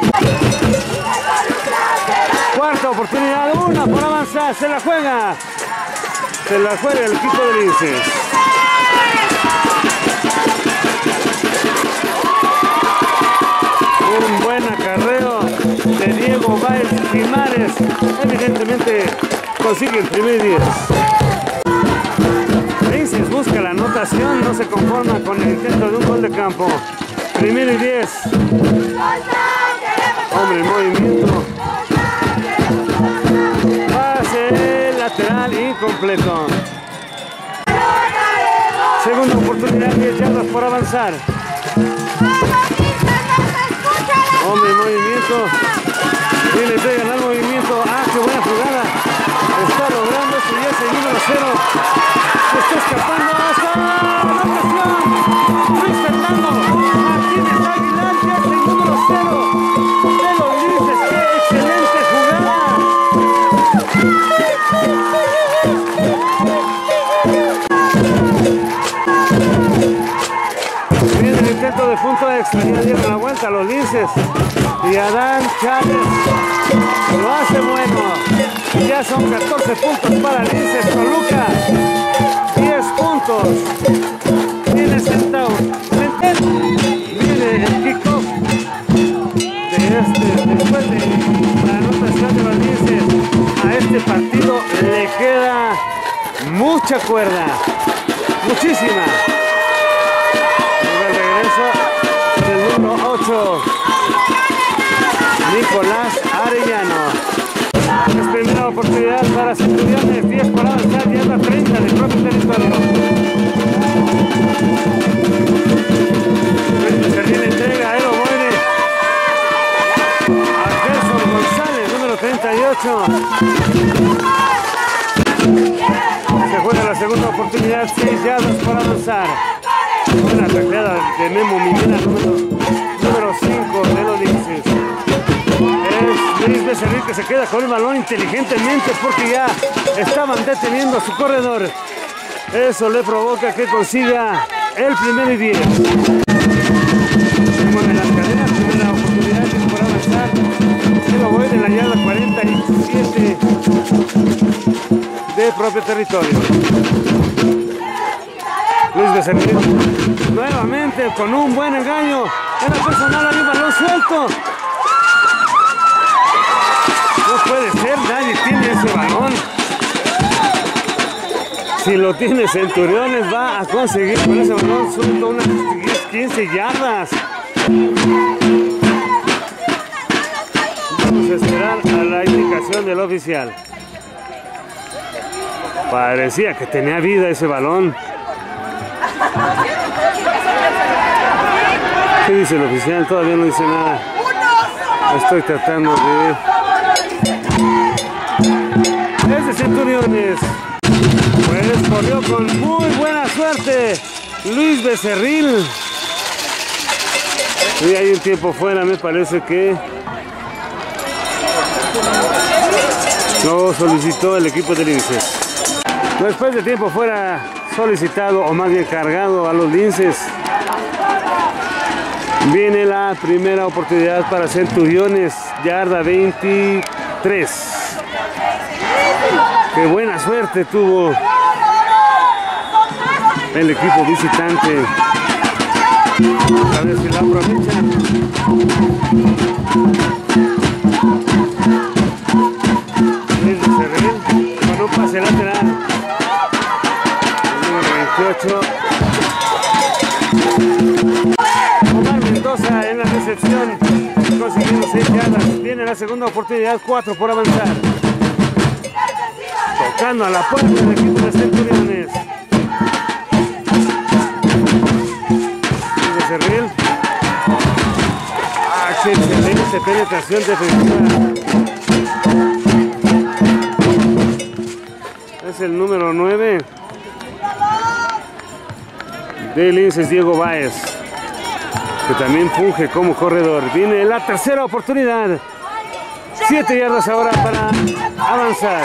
Cuarta oportunidad, una por avanzar, se la juega. Se la juega el equipo de Linces. Un buen acarreo de Diego Báez Jimares. Evidentemente consigue el primer diez. Linces busca la anotación, no se conforma con el intento de un gol de campo. Primero y diez. Hombre, el movimiento. Pase lateral incompleto. Segunda oportunidad, diez yardas por avanzar. Hombre, movimiento. Y le pegan al movimiento. Ah, qué buena jugada. Está logrando su jersey número cero. Se está escapando hasta la ocasión. Luis Fernando Martínez Aguilar, jersey número cero. De los Linces, qué excelente jugada. Viene el intento de punto extra, ya dieron la vuelta a los Linces. Y Adán Chávez lo hace bueno. Ya son catorce puntos para Linces. Toluca, diez puntos. Viene sentado. Viene el kickoff de este, después de la anotación de los Linces. A este partido le queda mucha cuerda, muchísima. Y el regreso del número ocho, Nicolás Arellano. Es primera oportunidad para Centuriones, diez por avanzar, yarda treinta del propio territorio. Se viene entrega, Ero Boire a Gerson González, número treinta y ocho. Se juega la segunda oportunidad, seis yardas por avanzar. Una tacleada de Memo Miguel, número, número cinco de los Linces. Es Luis Becerril que se queda con el balón inteligentemente porque ya estaban deteniendo a su corredor. Eso le provoca que consiga el primero y diez. Se mueven las cadenas, primera oportunidad por avanzar. Se lo voy de la yarda cuarenta y siete de propio territorio. Luis Becerril nuevamente con un buen engaño. En la personal hay un balón suelto. No puede ser, nadie tiene ese balón. Si lo tiene Centuriones va a conseguir con ese balón suelto unas diez, quince yardas. Vamos a esperar a la indicación del oficial. Parecía que tenía vida ese balón. ¿Qué dice el oficial? Todavía no dice nada. Estoy tratando de... Es de Centuriones. Pues corrió con suerte Luis Becerril. Y hay un tiempo fuera, me parece que lo solicitó el equipo de Linces. Después de tiempo fuera solicitado, o más bien cargado a los Linces, viene la primera oportunidad para Centuriones, yarda veintitrés. Qué buena suerte tuvo el equipo visitante. A ver si la aprovechan. Luis Becerril con un pase lateral. El número veintiocho. Omar Mendoza en la recepción, consiguiendo seis yardas. Viene la segunda oportunidad, cuatro por avanzar. Tocando a la puerta del equipo de Centuriones. Becerril. Ah, qué excelente penetración defensiva. Es el número nueve de Linces, Diego Báez, que también funge como corredor. Viene la tercera oportunidad. Siete yardas ahora para avanzar.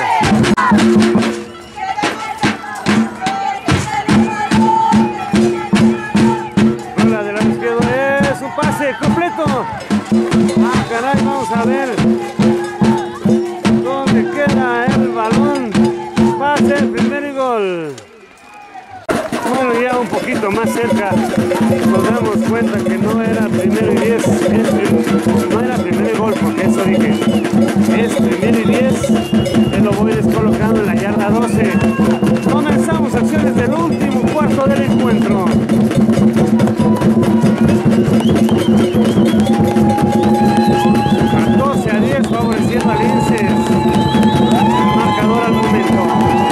Bola del lado izquierdo, es un pase completo. Ah, caray, vamos a ver dónde queda el balón. Pase, el primer y gol. Bueno, ya un poquito más cerca nos damos cuenta que no era primero y diez, es, no era primero y gol, porque eso dije, es primero y diez, te lo voy descolocando en la yarda doce. Comenzamos acciones del último cuarto del encuentro. doce a diez favoreciendo a Linces. El marcador al momento.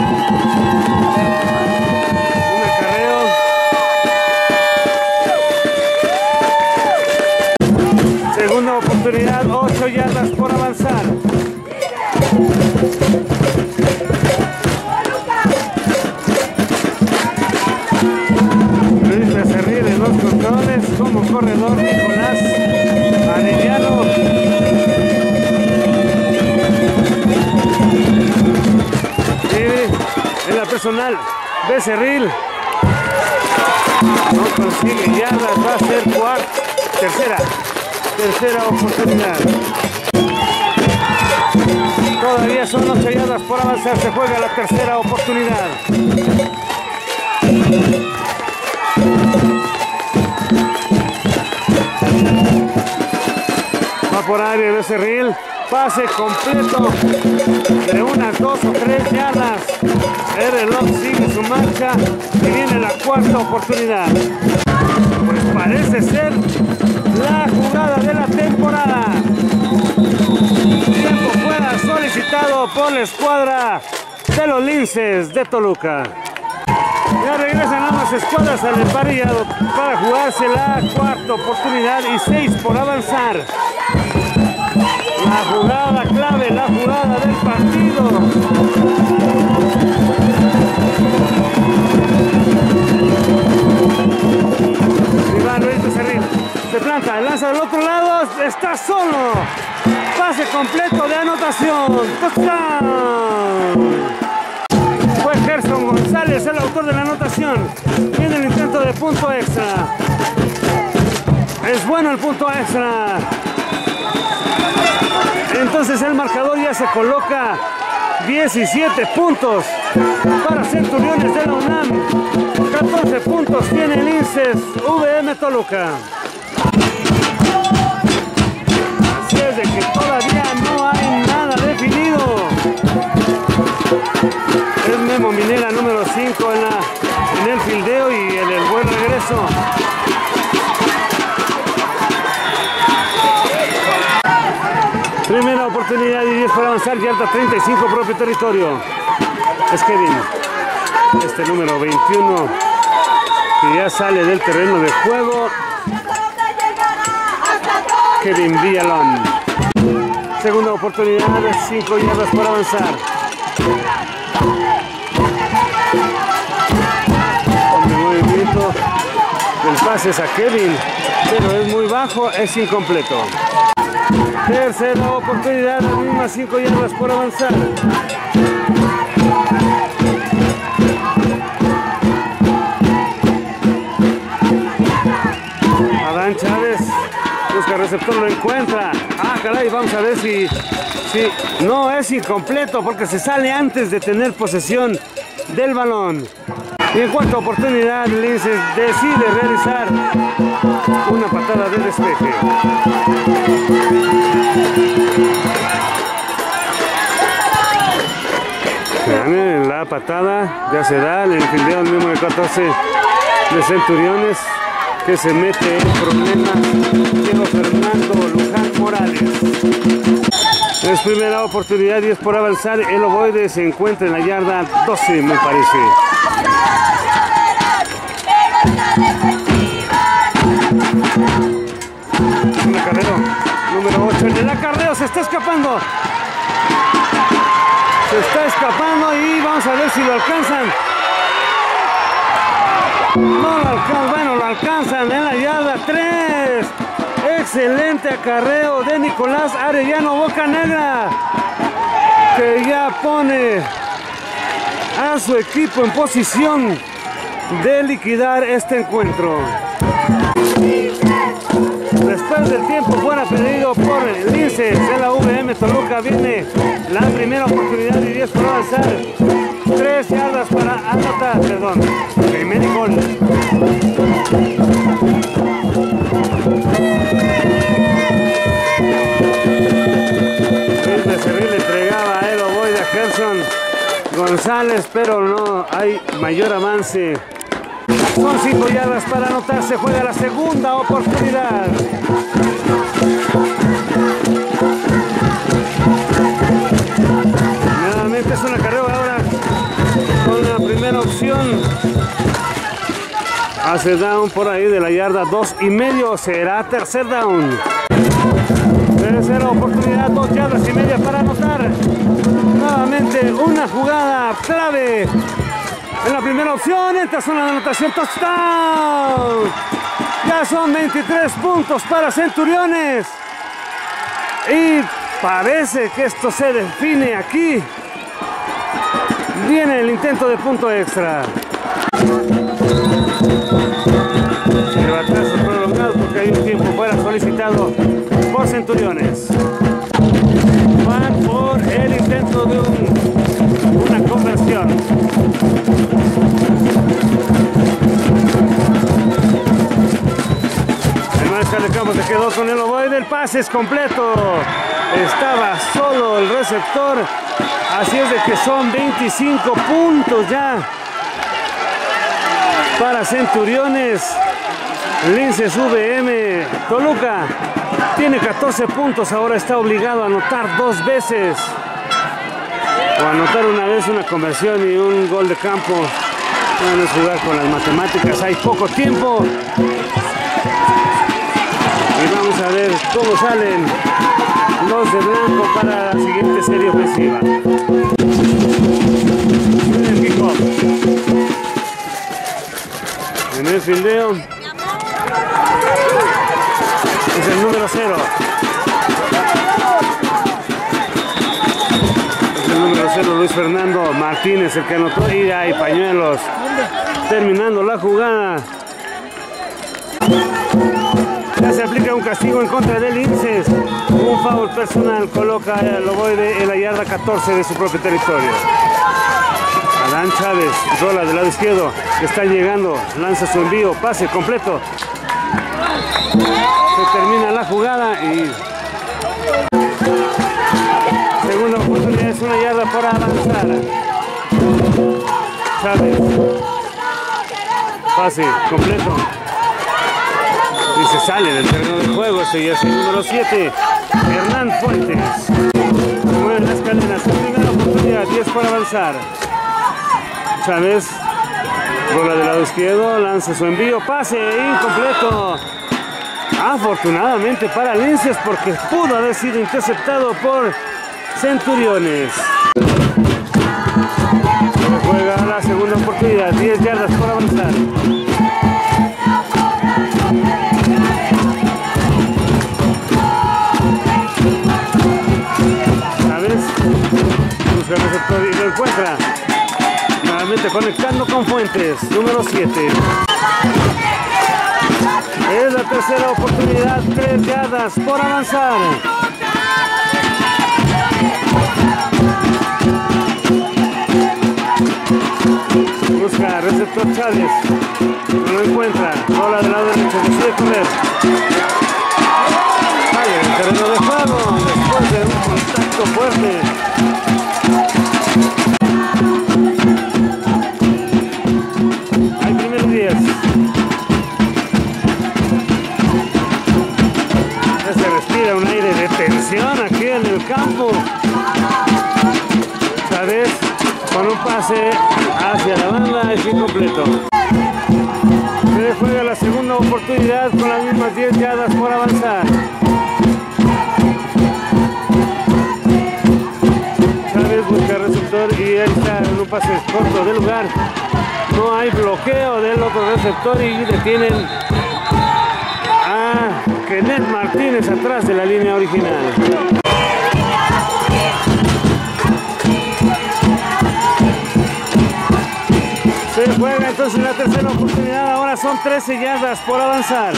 Segunda oportunidad, ocho yardas por avanzar. Luis Becerril en los controles, como corredor Nicolás Arellano. Y en la personal, Becerril no consigue yardas, va a ser cuarta, tercera. Tercera oportunidad. Todavía son ocho yardas por avanzar. Se juega la tercera oportunidad. Va por área Becerril. Pase completo de unas dos o tres yardas. El reloj sigue su marcha y viene la cuarta oportunidad. Pues parece ser la jugada de la temporada. Tiempo fuera solicitado por la escuadra de los Linces de Toluca. Ya regresan ambas escuadras al emparrillado para jugarse la cuarta oportunidad y seis por avanzar. La jugada clave, la jugada del partido. Iván Luis Becerril se planta, lanza del otro lado, está solo. Pase completo de anotación. ¡Touchdown! Fue Gerson González el autor de la anotación. Viene el intento de punto extra. Es bueno el punto extra. Entonces el marcador ya se coloca diecisiete puntos para Centuriones de la UNAM. catorce puntos tiene Linces V M Toluca. Así es de que todavía no hay nada definido. Es Memo Minera número cinco en, la, en el fildeo y en el buen regreso. Primera oportunidad y diez para avanzar, yarda treinta y cinco propio territorio. Es Kevin, este número veintiuno, que ya sale del terreno de juego. Kevin Villalón. Segunda oportunidad, cinco yardas para avanzar. Con el movimiento pases a Kevin, pero es muy bajo, es incompleto. Tercera oportunidad, las mismas cinco yardas por avanzar. Adán Chávez busca receptor, lo encuentra. Ah, caray, vamos a ver si, si... No, es incompleto porque se sale antes de tener posesión del balón. Y en cuarta oportunidad, Linces decide realizar una patada de despeje. Vean, la patada ya se da, el fildeo el número catorce de Centuriones, que se mete en problemas. Diego Fernando Luján Morales. Es primera oportunidad y es por avanzar. El ovoide se encuentra en la yarda doce, me parece. Un acarreo, número ocho. En el acarreo se está escapando. Se está escapando y vamos a ver si lo alcanzan. No lo alcanzan, bueno, lo alcanzan en la yarda tres. Excelente acarreo de Nicolás Arellano Bocanegra, que ya pone a su equipo en posición de liquidar este encuentro. Después del tiempo fuera pedido por Linces de la U V M Toluca, viene la primera oportunidad y diez por avanzar. Tres yardas para anotar, perdón, primer gol. Luis Becerril le entregaba a el ovoide a Gerson González, pero no hay mayor avance. Son cinco yardas para anotar, se juega la segunda oportunidad. Nuevamente es una carrera ahora con la primera opción. Hace down por ahí de la yarda dos y medio, será tercer down. Tercera oportunidad, dos yardas y media para anotar. Nuevamente una jugada clave. En la primera opción, entra zona de anotación, touchdown. Ya son veintitrés puntos para Centuriones. Y parece que esto se define aquí. Viene el intento de punto extra. Rebatazos prolongados porque hay un tiempo fuera solicitado por Centuriones. Van por el intento de un, una conversión. El mariscal de campo se quedó con el ovoide, el pase es completo. Estaba solo el receptor, así es de que son veinticinco puntos ya para Centuriones. Linces U V M Toluca tiene catorce puntos, ahora está obligado a anotar dos veces o anotar una vez una conversión y un gol de campo. Vamos a jugar con las matemáticas, hay poco tiempo y vamos a ver cómo salen los de blanco para la siguiente serie ofensiva. En el kickoff, en el fildeo es el número cero. Es el número cero, Luis Fernando Martínez, el que anotó. Y hay pañuelos. Terminando la jugada. Ya se aplica un castigo en contra de Linces. Un foul personal coloca el ovoide en la yarda catorce de su propio territorio. Adán Chávez rola del lado izquierdo. Está llegando. Lanza su envío. Pase completo. Se termina la jugada y segunda oportunidad, es una yarda para avanzar. Chávez, pase completo y se sale del terreno de juego. Este ya es el número siete, Hernán Fuentes. Mueve las cadenas, primera oportunidad, diez para avanzar. Chávez rola del lado izquierdo, lanza su envío, pase incompleto. Afortunadamente para Linces, porque pudo haber sido interceptado por Centuriones. Juega la segunda oportunidad, diez yardas por avanzar. lo encuentra. Nuevamente conectando con Fuentes, número siete. Es la tercera oportunidad, tres yardas por avanzar. Busca receptor Chávez, no lo encuentra, bola del lado derecho, decide correr. Sale el terreno de juego después de un contacto fuerte. Hay primer diez. Ya se respira un aire de tensión aquí en el campo. Chávez con un pase hacia la banda es incompleto. Se juega la segunda oportunidad con las mismas diez yardas por avanzar. Chávez busca receptor y ahí está en un pase corto del lugar. No hay bloqueo del otro receptor y detienen a Kenneth Martínez atrás de la línea original. Se juega entonces la tercera oportunidad, ahora son trece yardas por avanzar.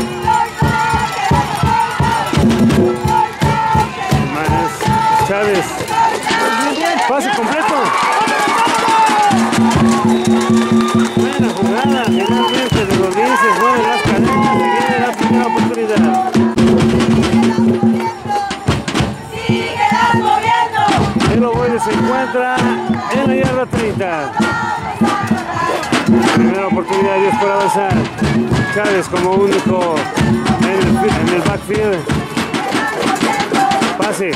Más Chávez. Pase completo. Buena jugada, finalmente de los linces, mueven las cadenas y viene la primera oportunidad. El Ovoide se encuentra en la yarda treinta. Primera oportunidad, diez por avanzar. Chávez como único en el, en el backfield. Pase.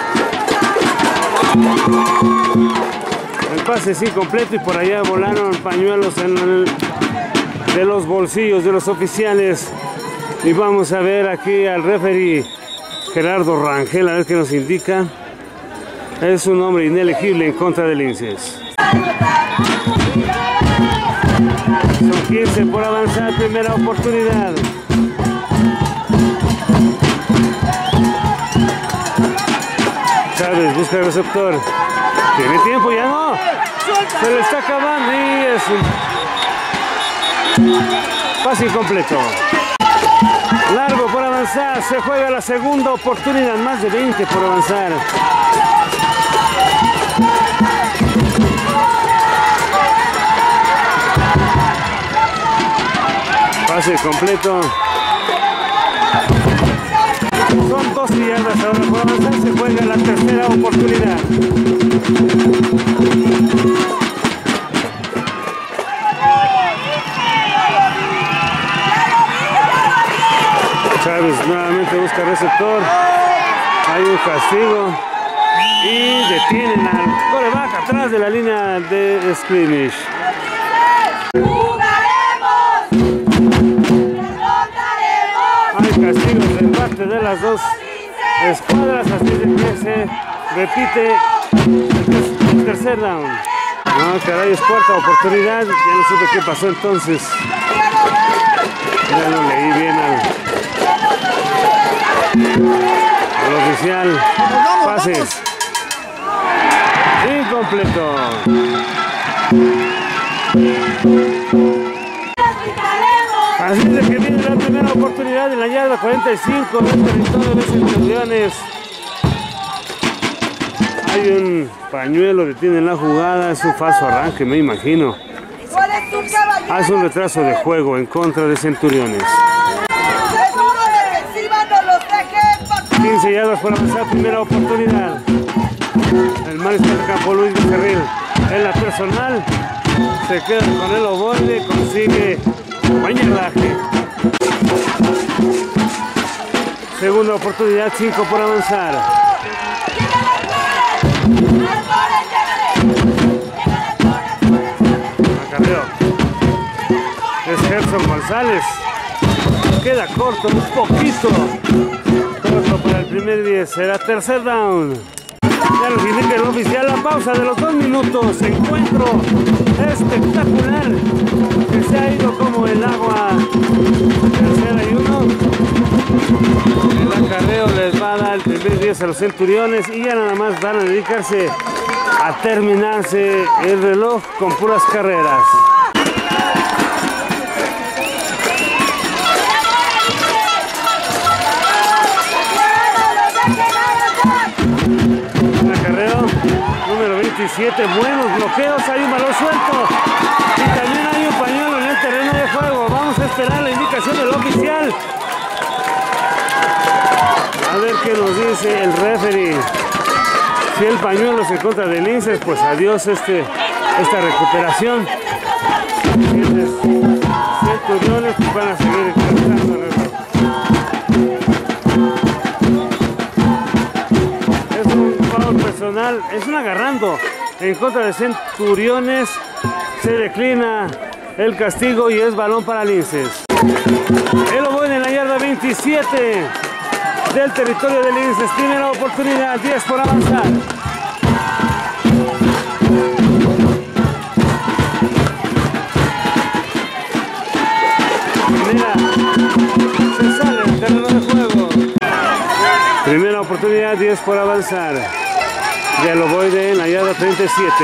El pase es incompleto y por allá volaron pañuelos en el, de los bolsillos de los oficiales. Y vamos a ver aquí al referee Gerardo Rangel, a ver qué nos indica. Es un hombre inelegible en contra de Linces. Son quince por avanzar, primera oportunidad. Chávez busca el receptor. Tiene tiempo, ya no. Se le está acabando y es un pase incompleto. Largo por avanzar, se juega la segunda oportunidad, más de veinte por avanzar. Pase completo. Son dos yardas ahora por avanzar, se juega la tercera oportunidad. Chávez nuevamente busca receptor. Hay un castigo. Y detienen al quarterback atrás de la línea de scrimmage. Hay castigos de parte de las dos escuadras, así de que se repite el tercer down. No, caray, es cuarta oportunidad. Ya no supe qué pasó entonces. Ya lo leí bien al, al oficial. Pases. Incompleto. Así es de que viene la primera oportunidad en la yarda cuarenta y cinco del territorio de Centuriones. Hay un pañuelo, detiene la jugada, es un falso arranque, me imagino. Hace un retraso de juego en contra de Centuriones. quince yardas por avanzar, primera oportunidad. El mariscal de campo Luis Becerril en la personal. Se queda con el ovoide, consigue bañarlaje. Segunda oportunidad, cinco por avanzar. Acarreo. Es Gerson González. Queda corto, un poquito. Corto para el primer diez. Será tercer down. Ya nos indica el oficial la pausa de los dos minutos. Encuentro espectacular que se ha ido como el agua. Tercera y uno. El acarreo les va a dar el primer diez a los Centuriones y ya nada más van a dedicarse a terminarse el reloj con puras carreras. Un acarreo número veintisiete, buenos bloqueos, hay un balón suelto y también hay un pañuelo en el terreno de juego. Vamos a esperar la indicación del oficial. A ver qué nos dice el referee. Si el pañuelo es en contra de Linces, pues adiós este, esta recuperación. Centuriones pues van a seguir cantando el reloj. Es un foul personal, es un agarrando en contra de Centuriones. Se declina el castigo y es balón para Linces. El ovoide en la yarda veintisiete. Del territorio de Linces, primera oportunidad, diez por avanzar. Primera, se sale el terreno de juego. Primera oportunidad, diez por avanzar. Del ovoide en la yarda treinta y siete.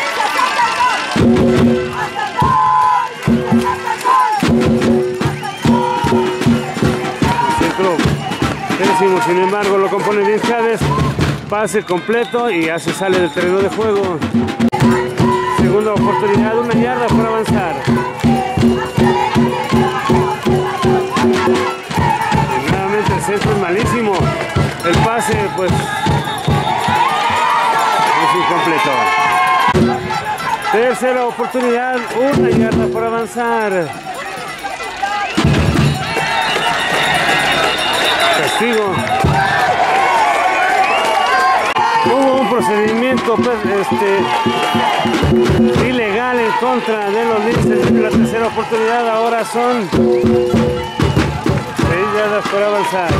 Sin embargo, lo compone bien Chávez. Pase completo y ya se sale del terreno de juego. Segunda oportunidad, una yarda por avanzar. Y nuevamente el centro es malísimo. El pase, pues, es incompleto. Tercera oportunidad, una yarda por avanzar. Castigo. Hubo un procedimiento este, ilegal en contra de los Linces en la tercera oportunidad. Ahora son seis yardas por avanzar.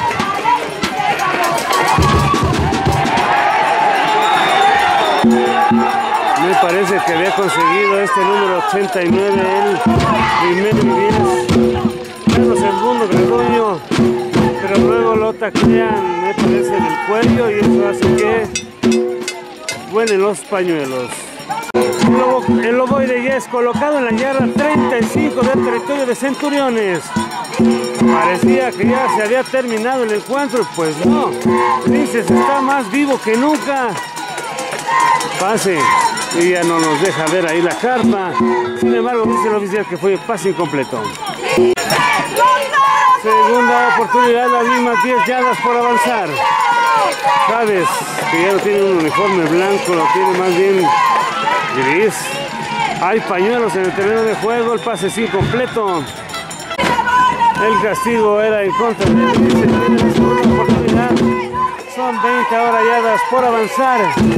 Me parece que había conseguido este número ochenta y nueve el primero y diez. El segundo Gregorio. Pero luego lo taclean, me parece, del cuello y eso hace que vuelen los pañuelos. El ovoide ya es colocado en la yarda treinta y cinco del territorio de Centuriones. Parecía que ya se había terminado el encuentro, pues no. Linces está más vivo que nunca. Pase y ya no nos deja ver ahí la carpa. Sin embargo, dice el oficial que fue pase incompleto. Segunda oportunidad, las mismas diez yardas por avanzar. Chávez, que ya no tiene un uniforme blanco, lo tiene más bien gris. Hay pañuelos en el terreno de juego, el pase es incompleto. El castigo era en contra de la segunda oportunidad. Son veinte ahora yardas por avanzar.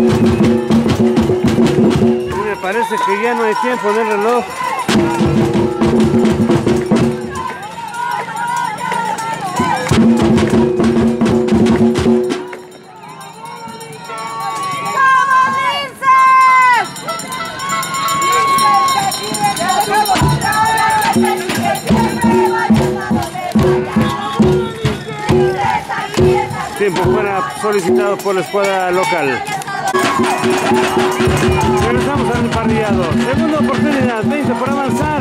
Y me parece que ya no hay tiempo en el reloj. Tiempo fuera solicitado por la escuadra local. Regresamos al emparrillado. Segunda oportunidad, veinte por avanzar.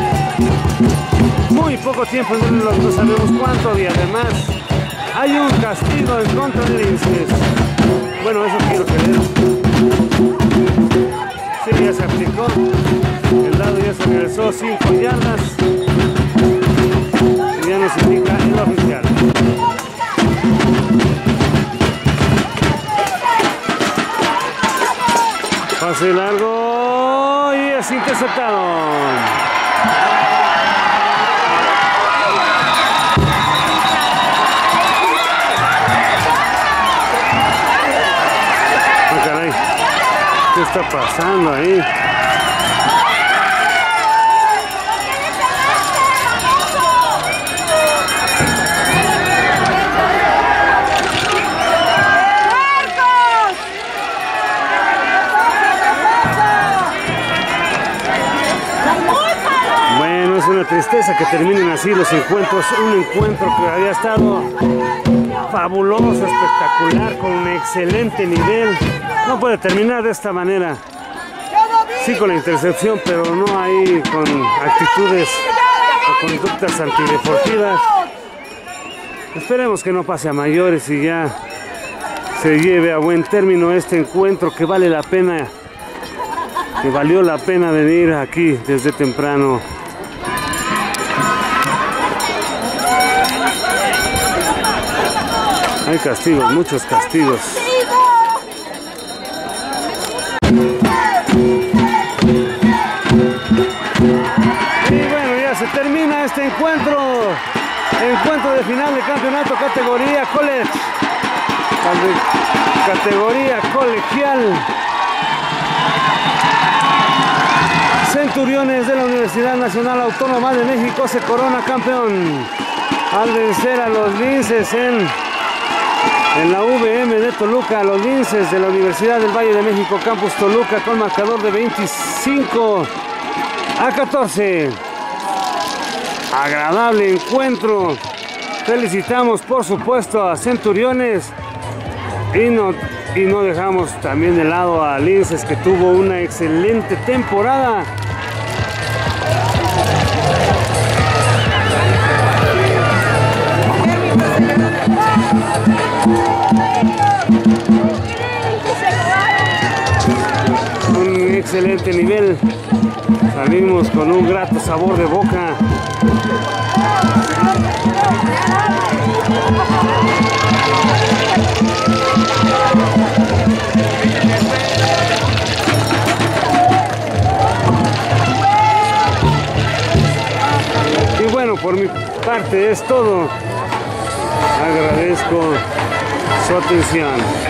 Muy poco tiempo, no sabemos cuánto, y además hay un castigo en contra de Linces. Bueno, eso quiero creer. Sí, ya se aplicó. El dado ya se regresó cinco yardas. Y ya nos indica el oficial. Pase largo y es interceptado. Oh, caray, ¿qué está pasando ahí? Es una tristeza que terminen así los encuentros. Un encuentro que había estado fabuloso, espectacular, con un excelente nivel. No puede terminar de esta manera. Sí, con la intercepción, pero no ahí con actitudes o conductas antideportivas. Esperemos que no pase a mayores y ya se lleve a buen término este encuentro que vale la pena, que valió la pena venir aquí desde temprano. Hay castigos, muchos castigos. Y bueno, ya se termina este encuentro. Encuentro de final de campeonato categoría college. Categoría colegial. Centuriones de la Universidad Nacional Autónoma de México se corona campeón al vencer a los linces en, en la V M de Toluca, a los linces de la Universidad del Valle de México, Campus Toluca, con marcador de veinticinco a catorce. Agradable encuentro. Felicitamos por supuesto a Centuriones y no, y no dejamos también de lado a Linces, que tuvo una excelente temporada. Un excelente nivel. Salimos con un grato sabor de boca. Y bueno, por mi parte es todo. Agradezco su atención.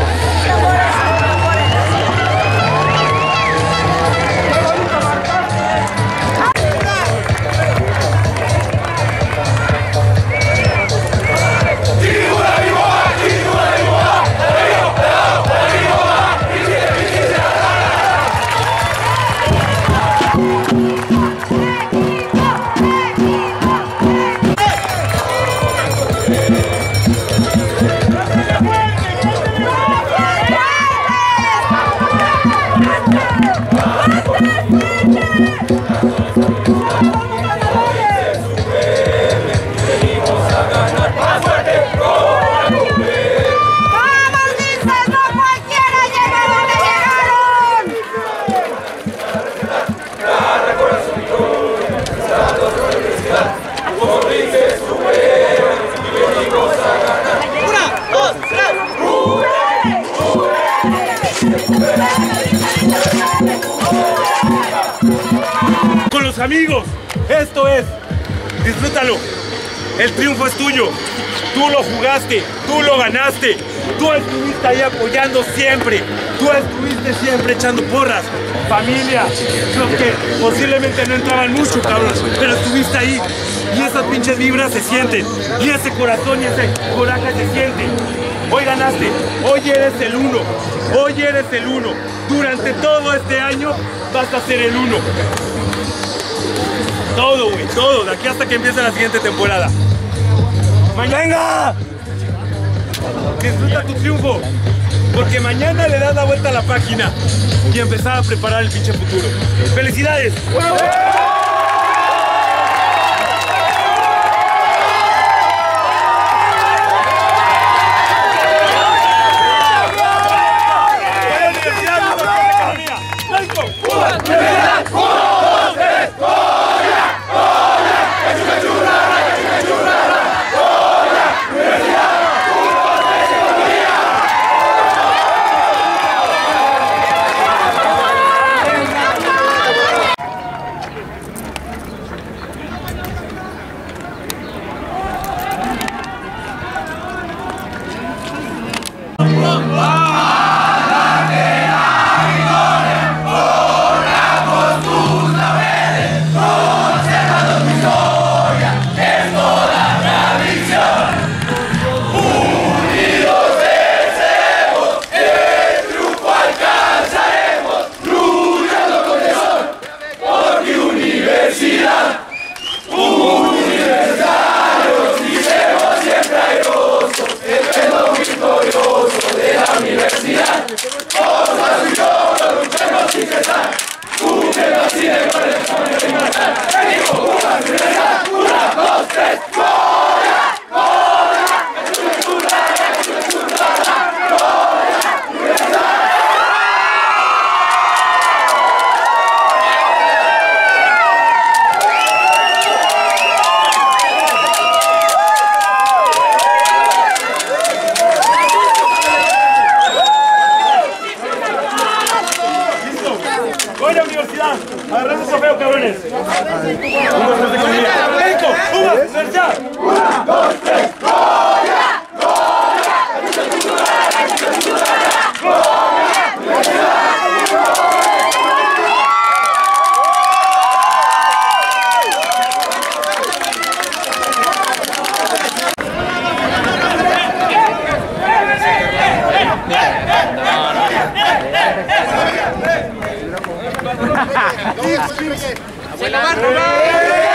Con los amigos, esto es, disfrútalo, el triunfo es tuyo, tú lo jugaste, tú lo ganaste, tú estuviste ahí apoyando siempre, tú estuviste siempre echando porras, familia, los que posiblemente no entraban mucho, cabrón, pero estuviste ahí, y esas pinches vibras se sienten, y ese corazón y ese coraje se sienten. Hoy ganaste, hoy eres el uno, hoy eres el uno, durante todo este año vas a ser el uno. Todo, güey, todo, de aquí hasta que empiece la siguiente temporada. ¡Venga! Disfruta tu triunfo, porque mañana le das la vuelta a la página y empezar a preparar el pinche futuro. ¡Felicidades! ¡Vamos! Buena universidad. Agarramos el trofeo, cabrones. Uno, dos, tres, conmigo. México, Cuba, universidad. Una, dos, tres. ¡Gloria! Se lo va a robar.